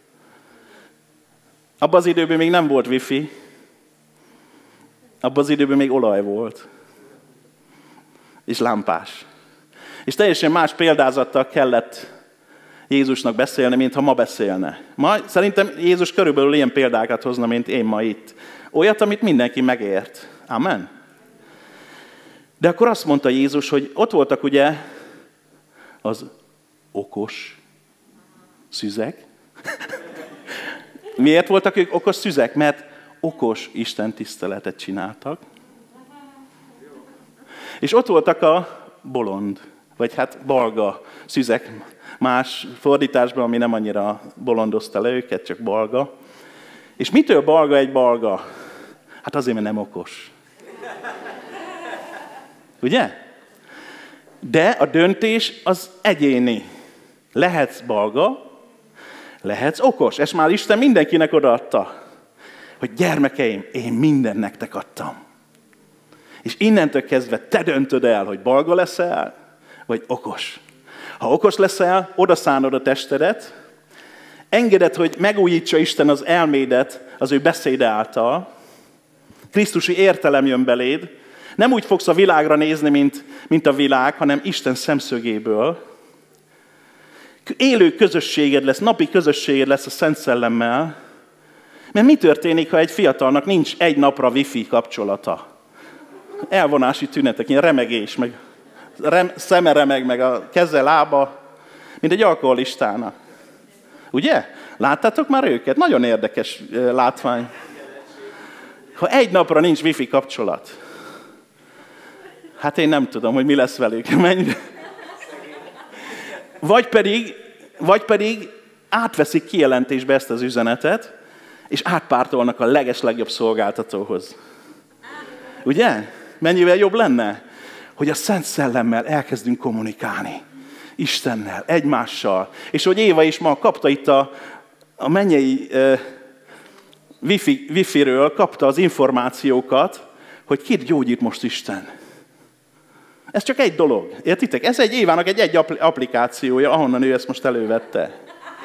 Abban az időben még nem volt wifi, abban az időben még olaj volt. És lámpás. És teljesen más példázattal kellett Jézusnak beszélni, mint ha ma beszélne. Ma szerintem Jézus körülbelül ilyen példákat hozna, mint én ma itt. Olyat, amit mindenki megért. Amen. De akkor azt mondta Jézus, hogy ott voltak ugye az okos szüzek. Miért voltak ők okos szüzek? Mert okos Isten tiszteletet csináltak. És ott voltak a bolond, vagy hát balga szüzek, más fordításban, ami nem annyira bolondozta le őket, csak balga. És mitől balga egy balga? Hát azért, mert nem okos. Ugye? De a döntés az egyéni. Lehetsz balga, lehetsz okos. Ezt már Isten mindenkinek odaadta. Hogy gyermekeim, én mindent nektek adtam. És innentől kezdve te döntöd el, hogy balga leszel, vagy okos. Ha okos leszel, odaszánod a testedet, engeded, hogy megújítsa Isten az elmédet az ő beszéde által, krisztusi értelem jön beléd, nem úgy fogsz a világra nézni, mint, mint a világ, hanem Isten szemszögéből. Élő közösséged lesz, napi közösséged lesz a Szent Szellemmel. Mert mi történik, ha egy fiatalnak nincs egy napra wifi kapcsolata? Elvonási tünetek, ilyen remegés, meg rem, szeme remeg, meg a keze, lába, mint egy alkoholistának. Ugye? Láttátok már őket? Nagyon érdekes látvány. Ha egy napra nincs wifi kapcsolat, hát én nem tudom, hogy mi lesz velük. Mennyire. Vagy pedig, vagy pedig átveszik kijelentésbe ezt az üzenetet, és átpártolnak a legeslegjobb szolgáltatóhoz. Ugye? Mennyivel jobb lenne, hogy a Szent Szellemmel elkezdünk kommunikálni. Istennel, egymással. És hogy Éva is ma kapta itt a, a mennyei uh, wifi, wifi-ről, kapta az információkat, hogy kit gyógyít most Isten. Ez csak egy dolog. Értitek? Ez egy Évának egy, egy applikációja, ahonnan ő ezt most elővette.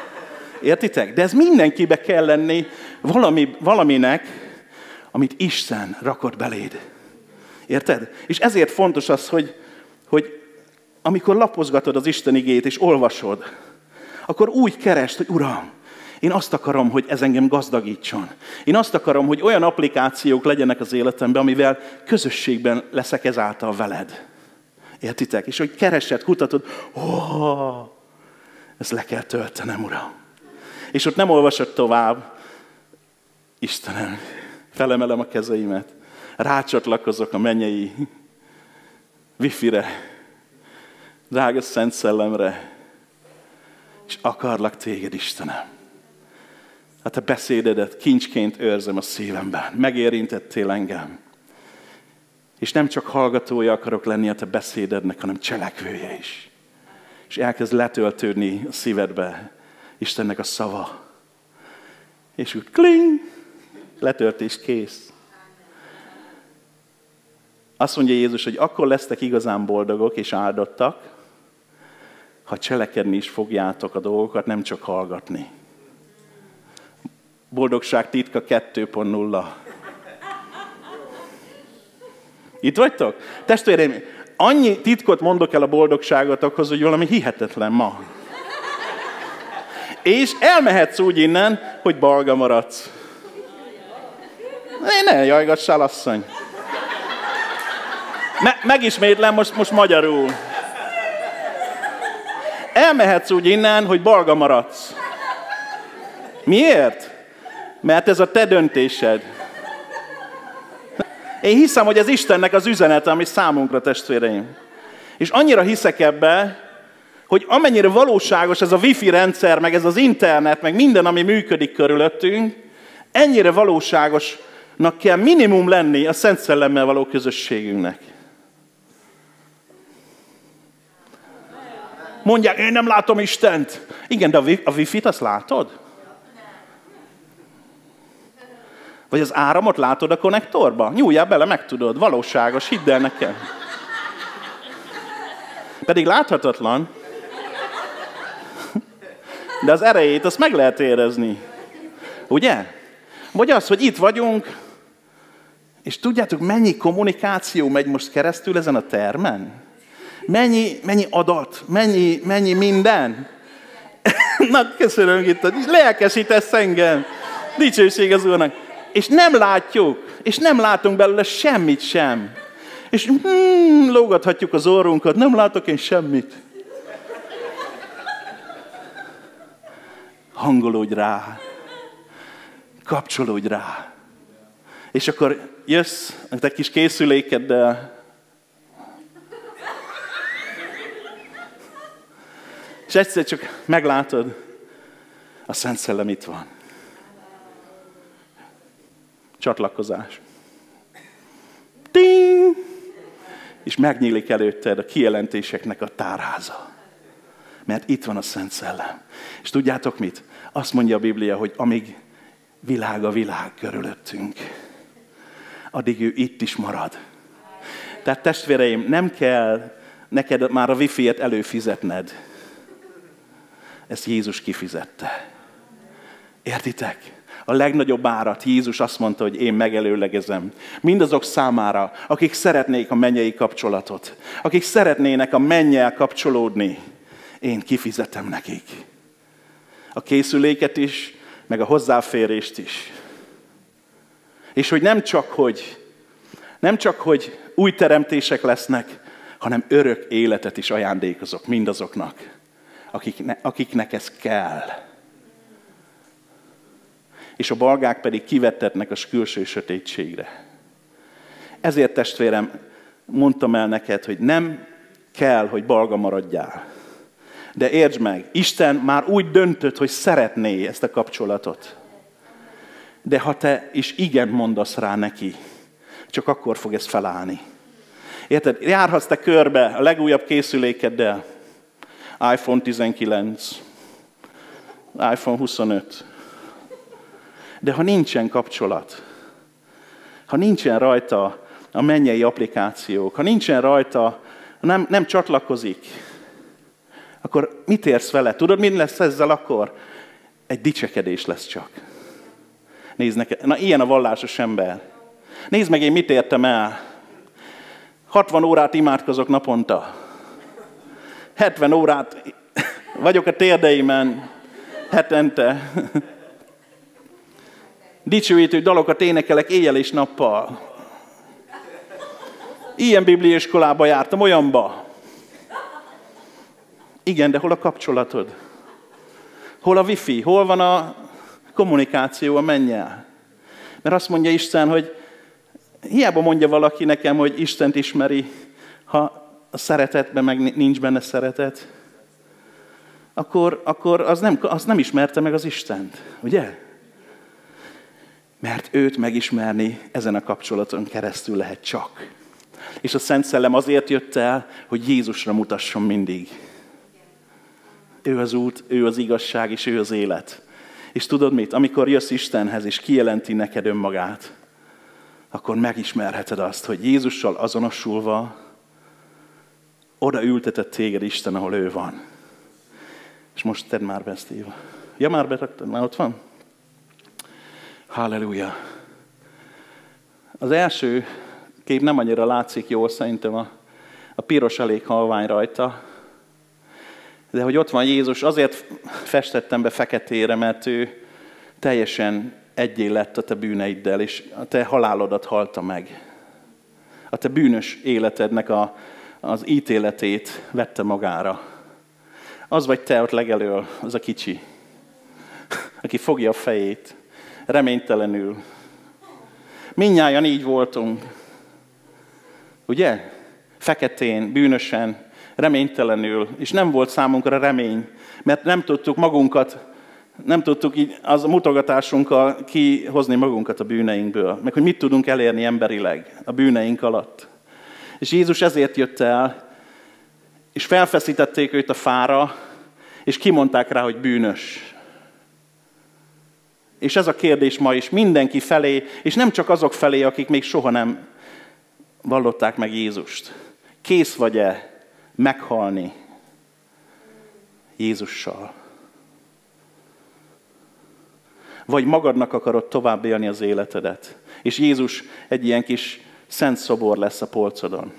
Értitek? De ez mindenkibe kell lenni valami, valaminek, amit Isten rakott beléd. Érted? És ezért fontos az, hogy, hogy amikor lapozgatod az Isten igét és olvasod, akkor úgy keresd, hogy Uram, én azt akarom, hogy ez engem gazdagítson. Én azt akarom, hogy olyan applikációk legyenek az életemben, amivel közösségben leszek ezáltal veled. Értitek? És hogy keresed, kutatod, ó, ezt le kell töltenem, Uram. És ott nem olvasod tovább. Istenem, felemelem a kezeimet, rácsatlakozok a mennyei wifi-re, drága Szent Szellemre, és akarlak téged, Istenem. A te beszédedet kincsként őrzem a szívemben. Megérintettél engem. És nem csak hallgatója akarok lenni a te beszédednek, hanem cselekvője is. És elkezd letöltődni a szívedbe Istennek a szava. És úgy kling, letöltés kész. Azt mondja Jézus, hogy akkor lesztek igazán boldogok és áldottak, ha cselekedni is fogjátok a dolgokat, nem csak hallgatni. Boldogság titka kettő pont nulla. Itt vagytok? Testvéreim, annyi titkot mondok el a boldogságotokhoz, hogy valami hihetetlen ma. És elmehetsz úgy innen, hogy balga maradsz. Ne, ne jajgassál, asszony. Me- megismétlem most, most magyarul. Elmehetsz úgy innen, hogy balga maradsz. Miért? Mert ez a te döntésed. Én hiszem, hogy ez Istennek az üzenete, ami számunkra, testvéreim. És annyira hiszek ebbe, hogy amennyire valóságos ez a wifi rendszer, meg ez az internet, meg minden, ami működik körülöttünk, ennyire valóságosnak kell minimum lenni a Szent Szellemmel való közösségünknek. Mondják, én nem látom Istent. Igen, de a wifi-t azt látod? Vagy az áramot látod a konnektorba? Nyúljál bele, megtudod. Valóságos, hidd el nekem. Pedig láthatatlan. De az erejét azt meg lehet érezni. Ugye? Vagy az, hogy itt vagyunk, és tudjátok, mennyi kommunikáció megy most keresztül ezen a termen? Mennyi, mennyi adat, mennyi, mennyi minden. Na, köszönöm, Gitta, lelkesítesz engem. Dicsőség az Úrnak. És nem látjuk, és nem látunk belőle semmit sem. És hmm, lógathatjuk az orrunkat, nem látok én semmit. Hangolódj rá. Kapcsolódj rá. És akkor jössz a te kis készülékeddel, és egyszer csak meglátod, a Szent Szellem itt van. Csatlakozás. Ting! És megnyílik előtted a kijelentéseknek a tárháza. Mert itt van a Szent Szellem. És tudjátok mit? Azt mondja a Biblia, hogy amíg világ a világ körülöttünk, addig ő itt is marad. Tehát testvéreim, nem kell neked már a wifi-et előfizetned. Ezt Jézus kifizette. Értitek? A legnagyobb árat Jézus azt mondta, hogy én megelőlegezem. Mindazok számára, akik szeretnék a mennyei kapcsolatot, akik szeretnének a mennyel kapcsolódni, én kifizetem nekik. A készüléket is, meg a hozzáférést is. És hogy nem csak, hogy, nem csak, hogy új teremtések lesznek, hanem örök életet is ajándékozok mindazoknak, akikne, akiknek ez kell. És a balgák pedig kivettetnek a külső sötétségre. Ezért, testvérem, mondtam el neked, hogy nem kell, hogy balga maradjál. De értsd meg, Isten már úgy döntött, hogy szeretné ezt a kapcsolatot. De ha te is igen mondasz rá neki, csak akkor fog ez felállni. Érted? Járhatsz te körbe a legújabb készülékeddel. iPhone tizenkilenc, iPhone huszonöt. De ha nincsen kapcsolat, ha nincsen rajta a mennyei applikációk, ha nincsen rajta, nem, nem csatlakozik, akkor mit érsz vele? Tudod, mi lesz ezzel akkor? egy dicsekedés lesz csak. Nézd neked, na ilyen a vallásos ember. Nézd meg, én mit értem el. hatvan órát imádkozok naponta. hetven órát vagyok a térdeimen hetente. Dicsőítő dalokat énekelek éjjel és nappal. Ilyen bibliaiskolába jártam, olyanba. Igen, de hol a kapcsolatod? Hol a wifi? Hol van a kommunikáció a mennyel? Mert azt mondja Isten, hogy hiába mondja valaki nekem, hogy Istent ismeri, ha a szeretetben meg nincs benne szeretet, akkor, akkor az, nem, az nem ismerte meg az Istent, ugye? Mert őt megismerni ezen a kapcsolaton keresztül lehet csak. És a Szent Szellem azért jött el, hogy Jézusra mutasson mindig. Ő az út, ő az igazság, és ő az élet. És tudod mit? Amikor jössz Istenhez, és kijelenti neked önmagát, akkor megismerheted azt, hogy Jézussal azonosulva oda ültetett téged Isten, ahol ő van. És most tedd már be ezt, Éva. Ja, már beraktad, már ott van? Halleluja. Az első kép nem annyira látszik jól, szerintem a, a piros elég halvány rajta. De hogy ott van Jézus, azért festettem be feketére, mert ő teljesen egyé lett a te bűneiddel, és a te halálodat halta meg. A te bűnös életednek a, az ítéletét vette magára. Az vagy te ott legelől, az a kicsi, aki fogja a fejét, reménytelenül. Mindnyájan így voltunk. Ugye? Feketén, bűnösen, reménytelenül, és nem volt számunkra remény, mert nem tudtuk magunkat, nem tudtuk így az a mutogatásunkkal kihozni magunkat a bűneinkből, meg hogy mit tudunk elérni emberileg a bűneink alatt. És Jézus ezért jött el, és felfeszítették őt a fára, és kimondták rá, hogy bűnös. És ez a kérdés ma is mindenki felé, és nem csak azok felé, akik még soha nem vallották meg Jézust. Kész vagy-e meghalni Jézussal? Vagy magadnak akarod tovább élni az életedet? És Jézus egy ilyen kis szent szobor lesz a polcodon.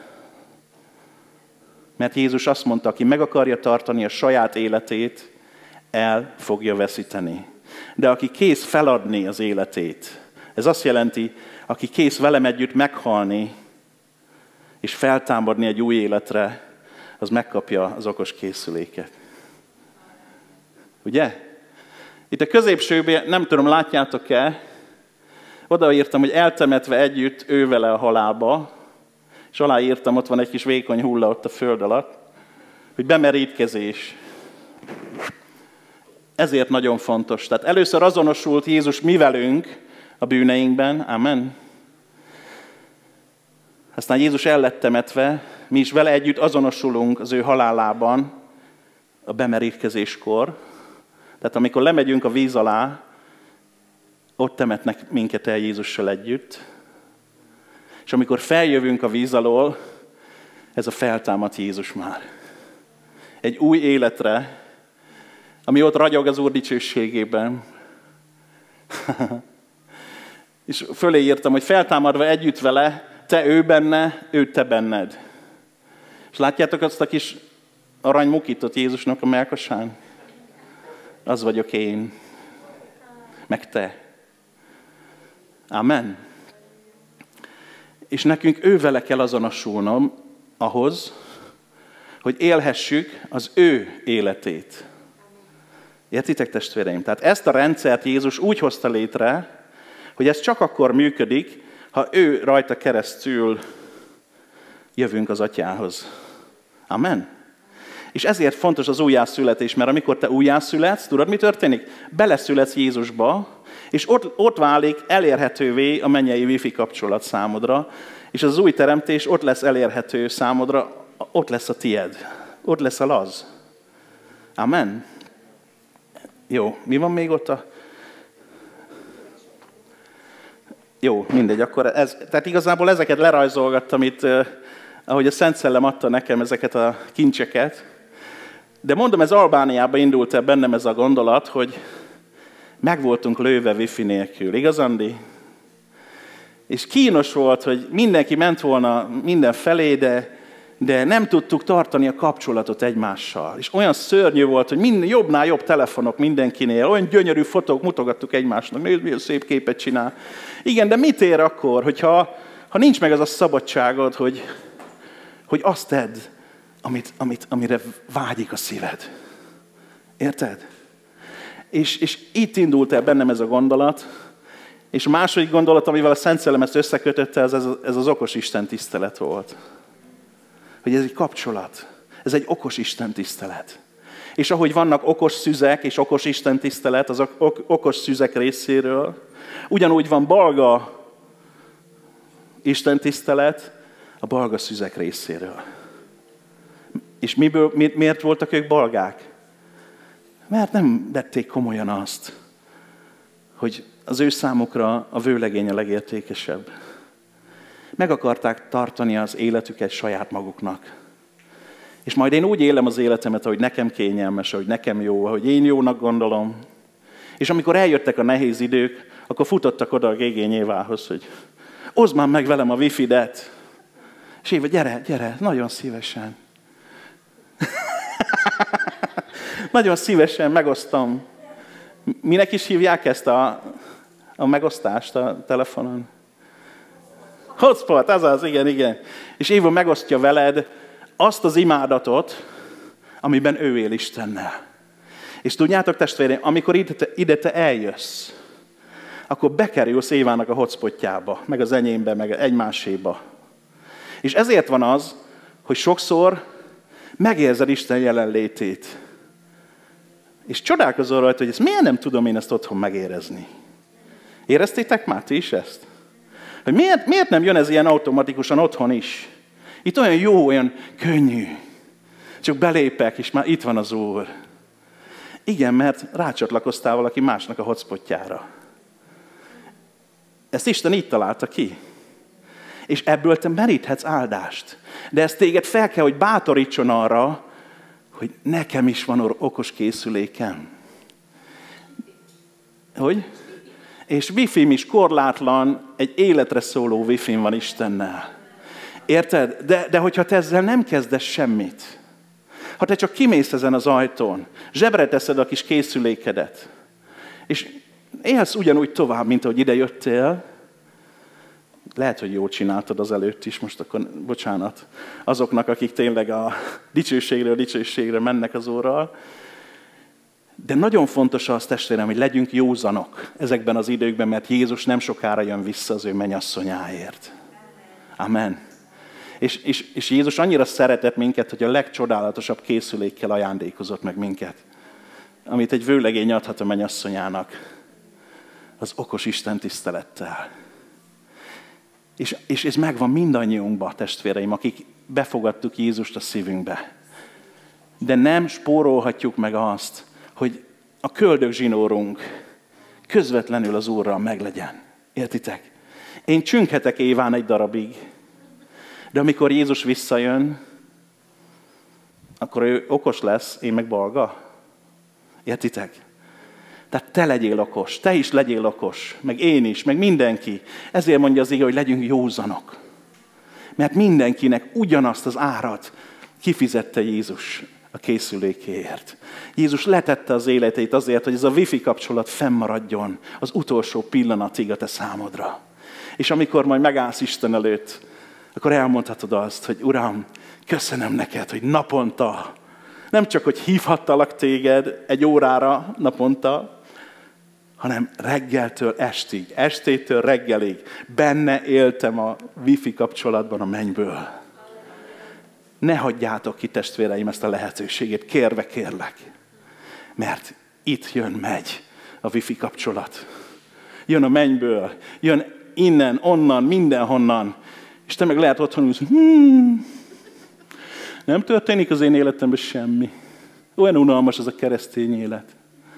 Mert Jézus azt mondta, aki meg akarja tartani a saját életét, el fogja veszíteni. De aki kész feladni az életét, ez azt jelenti, aki kész velem együtt meghalni, és feltámadni egy új életre, az megkapja az okos készüléket. Ugye? Itt a középsőben, nem tudom, látjátok-e, odaírtam, hogy eltemetve együtt ő vele a halálba, és aláírtam, ott van egy kis vékony hulla ott a föld alatt, hogy bemerítkezés. Ezért nagyon fontos. Tehát először azonosult Jézus mi velünk a bűneinkben, amen. Aztán Jézus el lett temetve, mi is vele együtt azonosulunk az ő halálában a bemerítkezéskor. Tehát amikor lemegyünk a víz alá, ott temetnek minket el Jézussal együtt. És amikor feljövünk a víz alól, ez a feltámadt Jézus már. Egy új életre, ami ott ragyog az Úr dicsőségében. És fölé írtam, hogy feltámadva együtt vele, te ő benne, ő te benned. És látjátok azt a kis aranymukit Jézusnak a mellkasán? Az vagyok én. Meg te. Amen. És nekünk ő vele kell azonosulnom ahhoz, hogy élhessük az ő életét. Értitek, testvéreim? Tehát ezt a rendszert Jézus úgy hozta létre, hogy ez csak akkor működik, ha ő rajta keresztül jövünk az Atyához. Amen. És ezért fontos az újjászületés, mert amikor te újjászületsz, tudod, mi történik? Beleszületsz Jézusba, és ott, ott válik elérhetővé a mennyei wifi kapcsolat számodra, és az új teremtés ott lesz elérhető számodra, ott lesz a tied, ott lesz a laz. Amen. Jó, mi van még ott a... Jó, mindegy, akkor ez... Tehát igazából ezeket lerajzolgattam itt, eh, ahogy a Szent Szellem adta nekem ezeket a kincseket. De mondom, ez Albániában indult el bennem ez a gondolat, hogy meg voltunk lőve wifi nélkül, igaz, Andi? És kínos volt, hogy mindenki ment volna minden felé, de, de nem tudtuk tartani a kapcsolatot egymással. És olyan szörnyű volt, hogy minden, jobbnál jobb telefonok mindenkinél, olyan gyönyörű fotók mutogattuk egymásnak, nézd, milyen szép képet csinál. Igen, de mit ér akkor, hogyha ha nincs meg az a szabadságod, hogy, hogy azt tedd, amit, amit, amire vágyik a szíved. Érted? És, és itt indult el bennem ez a gondolat, és a második gondolat, amivel a Szent Szellem ezt összekötötte, ez, ez, ez az okos Isten tisztelet volt. Hogy ez egy kapcsolat. Ez egy okos Isten tisztelet. És ahogy vannak okos szüzek és okos Isten tisztelet az ok- okos szüzek részéről, ugyanúgy van balga Isten tisztelet a balga szüzek részéről. És miből, mi, miért voltak ők balgák? Mert nem vették komolyan azt, hogy az ő számukra a vőlegény a legértékesebb. Meg akarták tartani az életüket saját maguknak. És majd én úgy élem az életemet, ahogy nekem kényelmes, ahogy nekem jó, ahogy én jónak gondolom. És amikor eljöttek a nehéz idők, akkor futottak oda a gé gé Nyévához, hogy oszd már meg velem a wifi-det. És Éva, gyere, gyere, nagyon szívesen. Nagyon szívesen megosztom. Minek is hívják ezt a, a megosztást a telefonon? Hotspot, azaz, igen, igen. És Éva megosztja veled azt az imádatot, amiben ő él Istennel. És tudjátok, testvérem, amikor ide te, ide te eljössz, akkor bekerülsz Évának a hotspotjába, meg az enyémbe, meg egymáséba. És ezért van az, hogy sokszor megérzed Isten jelenlétét. És csodálkozol rajta, hogy ezt miért nem tudom én ezt otthon megérezni. Éreztétek már ti is ezt? Hogy miért, miért nem jön ez ilyen automatikusan otthon is? Itt olyan jó, olyan könnyű. Csak belépek, és már itt van az Úr. Igen, mert rácsatlakoztál valaki másnak a hotspotjára. Ezt Isten így találta ki. És ebből te meríthetsz áldást. De ez téged fel kell, hogy bátorítson arra, hogy nekem is van okos készülékem. Hogy? És wifi-m is korlátlan, egy életre szóló wifi-m van Istennel. Érted? De, de hogyha te ezzel nem kezdesz semmit, ha te csak kimész ezen az ajtón, zsebre teszed a kis készülékedet, és élsz ugyanúgy tovább, mint ahogy ide jöttél, lehet, hogy jól csináltad az előtt is, most akkor bocsánat azoknak, akik tényleg a dicsőségről dicsőségre mennek az Úrral. De nagyon fontos az, testvérem, hogy legyünk józanok ezekben az időkben, mert Jézus nem sokára jön vissza az ő mennyasszonyáért. Amen. És, és, és Jézus annyira szeretett minket, hogy a legcsodálatosabb készülékkel ajándékozott meg minket, amit egy vőlegény adhat a mennyasszonyának, az okos Isten tisztelettel. És, és ez megvan mindannyiunkban, testvéreim, akik befogadtuk Jézust a szívünkbe. De nem spórolhatjuk meg azt, hogy a köldögzsinórunk közvetlenül az Úrral meglegyen. Értitek? Én csünghetek Éván egy darabig, de amikor Jézus visszajön, akkor ő okos lesz, én meg balga. Értitek? Tehát te legyél okos, te is legyél okos, meg én is, meg mindenki. Ezért mondja az ige, hogy legyünk józanok. Mert mindenkinek ugyanazt az árat kifizette Jézus a készülékéért. Jézus letette az életét azért, hogy ez a wifi kapcsolat fennmaradjon az utolsó pillanatig a te számodra. És amikor majd megállsz Isten előtt, akkor elmondhatod azt, hogy Uram, köszönöm neked, hogy naponta, nem csak, hogy hívhattalak téged egy órára naponta, hanem reggeltől estig, estétől reggelig benne éltem a wifi kapcsolatban a mennyből. Ne hagyjátok ki, testvéreim, ezt a lehetőségét, kérve kérlek. Mert itt jön, megy a wifi kapcsolat. Jön a mennyből, jön innen, onnan, mindenhonnan. És te meg lehet otthon ülsz, hmm, nem történik az én életemben semmi. Olyan unalmas az a keresztény élet.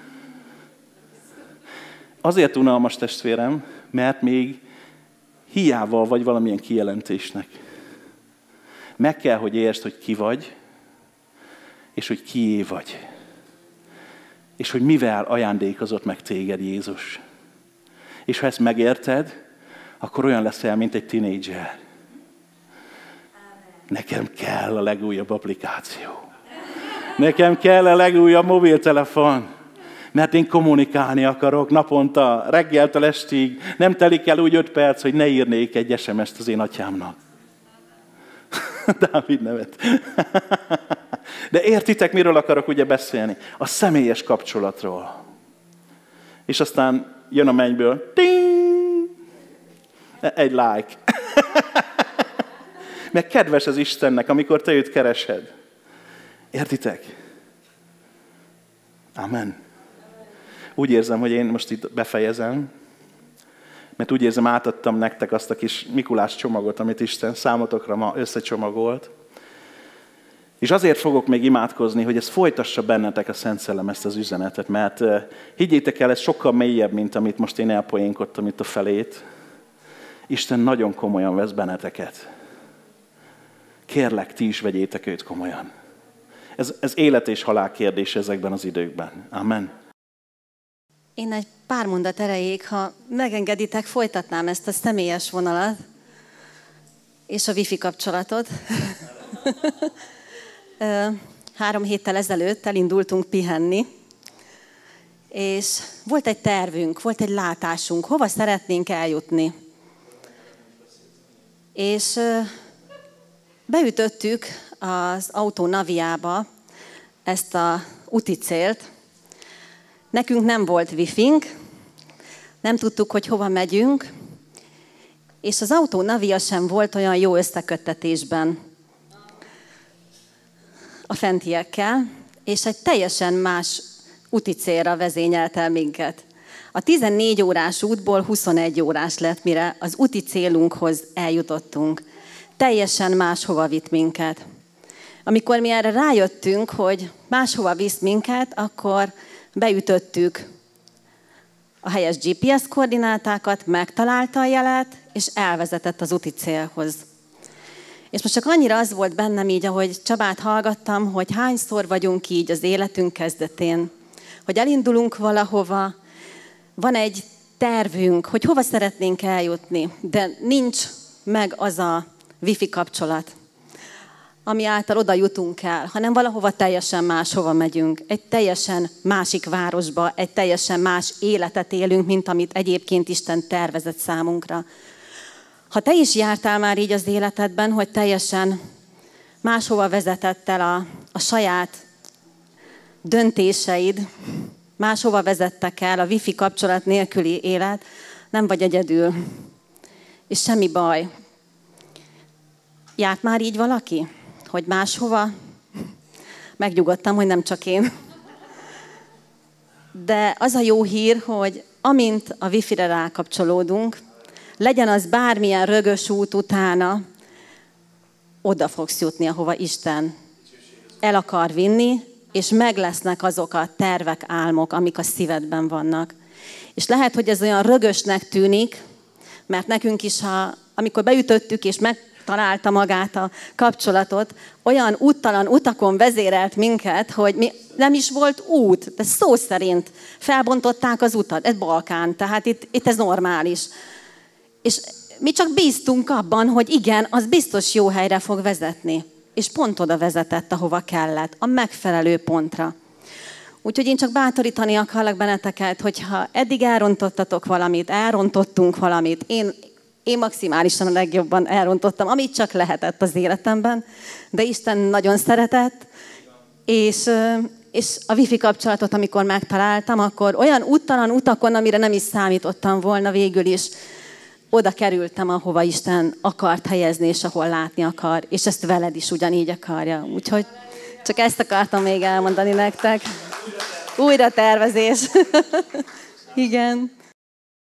Azért unalmas, testvérem, mert még hiával vagy valamilyen kijelentésnek. Meg kell, hogy értsd, hogy ki vagy, és hogy kié vagy. és hogy mivel ajándékozott meg téged Jézus. És ha ezt megérted, akkor olyan leszel, mint egy tinédzser. Nekem kell a legújabb applikáció. Nekem kell a legújabb mobiltelefon. Mert én kommunikálni akarok naponta, reggeltől estig. Nem telik el úgy öt perc, hogy ne írnék egy es em est az én atyámnak. Dávid nevet. De értitek, miről akarok ugye beszélni? A személyes kapcsolatról. És aztán jön a mennyből. Ting! Egy like. Mert kedves az Istennek, amikor te őt keresed. Értitek? Amen. Úgy érzem, hogy én most itt befejezem, mert úgy érzem, átadtam nektek azt a kis Mikulás csomagot, amit Isten számotokra ma összecsomagolt. És azért fogok még imádkozni, hogy ez folytassa bennetek a Szent Szellem ezt az üzenetet, mert higgyétek el, ez sokkal mélyebb, mint amit most én elpoénkodtam itt a felét. Isten nagyon komolyan vesz benneteket. Kérlek, ti is vegyétek őt komolyan. Ez, ez élet és halál kérdés ezekben az időkben. Amen.
Én egy pár mondat erejéig, ha megengeditek, folytatnám ezt a személyes vonalat és a wifi kapcsolatot. Három héttel ezelőtt elindultunk pihenni, és volt egy tervünk, volt egy látásunk, hova szeretnénk eljutni. És beütöttük az autó Naviába ezt a úti célt. Nekünk nem volt wifink, nem tudtuk, hogy hova megyünk, és az autó Navia sem volt olyan jó összeköttetésben a fentiekkel, és egy teljesen más úti célra vezényelt el minket. A tizennégy órás útból huszonegy órás lett, mire az úti célunkhoz eljutottunk. Teljesen máshova vitt minket. Amikor mi erre rájöttünk, hogy máshova visz minket, akkor beütöttük a helyes gé pé es koordinátákat, megtalálta a jelet, és elvezetett az úti célhoz. És most csak annyira az volt bennem így, ahogy Csabát hallgattam, hogy hányszor vagyunk így az életünk kezdetén, hogy elindulunk valahova, van egy tervünk, hogy hova szeretnénk eljutni, de nincs meg az a wifi kapcsolat, ami által oda jutunk el, hanem valahova teljesen máshova megyünk. Egy teljesen másik városba, egy teljesen más életet élünk, mint amit egyébként Isten tervezett számunkra. Ha te is jártál már így az életedben, hogy teljesen máshova vezetett el a, a saját döntéseid, máshova vezettek el a wifi kapcsolat nélküli élet, nem vagy egyedül. És semmi baj. Járt már így valaki? Hogy máshova? Megnyugodtam, hogy nem csak én. De az a jó hír, hogy amint a wifire rákapcsolódunk, legyen az bármilyen rögös út utána, oda fogsz jutni, ahova Isten el akar vinni, és meg lesznek azok a tervek, álmok, amik a szívedben vannak. És lehet, hogy ez olyan rögösnek tűnik, mert nekünk is, ha, amikor beütöttük és megtalálta magát a kapcsolatot, olyan úttalan utakon vezérelt minket, hogy mi nem is volt út, de szó szerint felbontották az utat, ez Balkán, tehát itt, itt ez normális. És mi csak bíztunk abban, hogy igen, az biztos jó helyre fog vezetni. És pont oda vezetett, ahova kellett, a megfelelő pontra. Úgyhogy én csak bátorítani akarlak benneteket, hogyha eddig elrontottatok valamit, elrontottunk valamit, én, én maximálisan a legjobban elrontottam, amit csak lehetett az életemben, de Isten nagyon szeretett, és, és a wifi kapcsolatot, amikor megtaláltam, akkor olyan úttalan utakon, amire nem is számítottam volna végül is, oda kerültem, ahova Isten akart helyezni, és ahol látni akar, és ezt veled is ugyanígy akarja. Úgyhogy csak ezt akartam még elmondani nektek. Újra tervezés. Igen.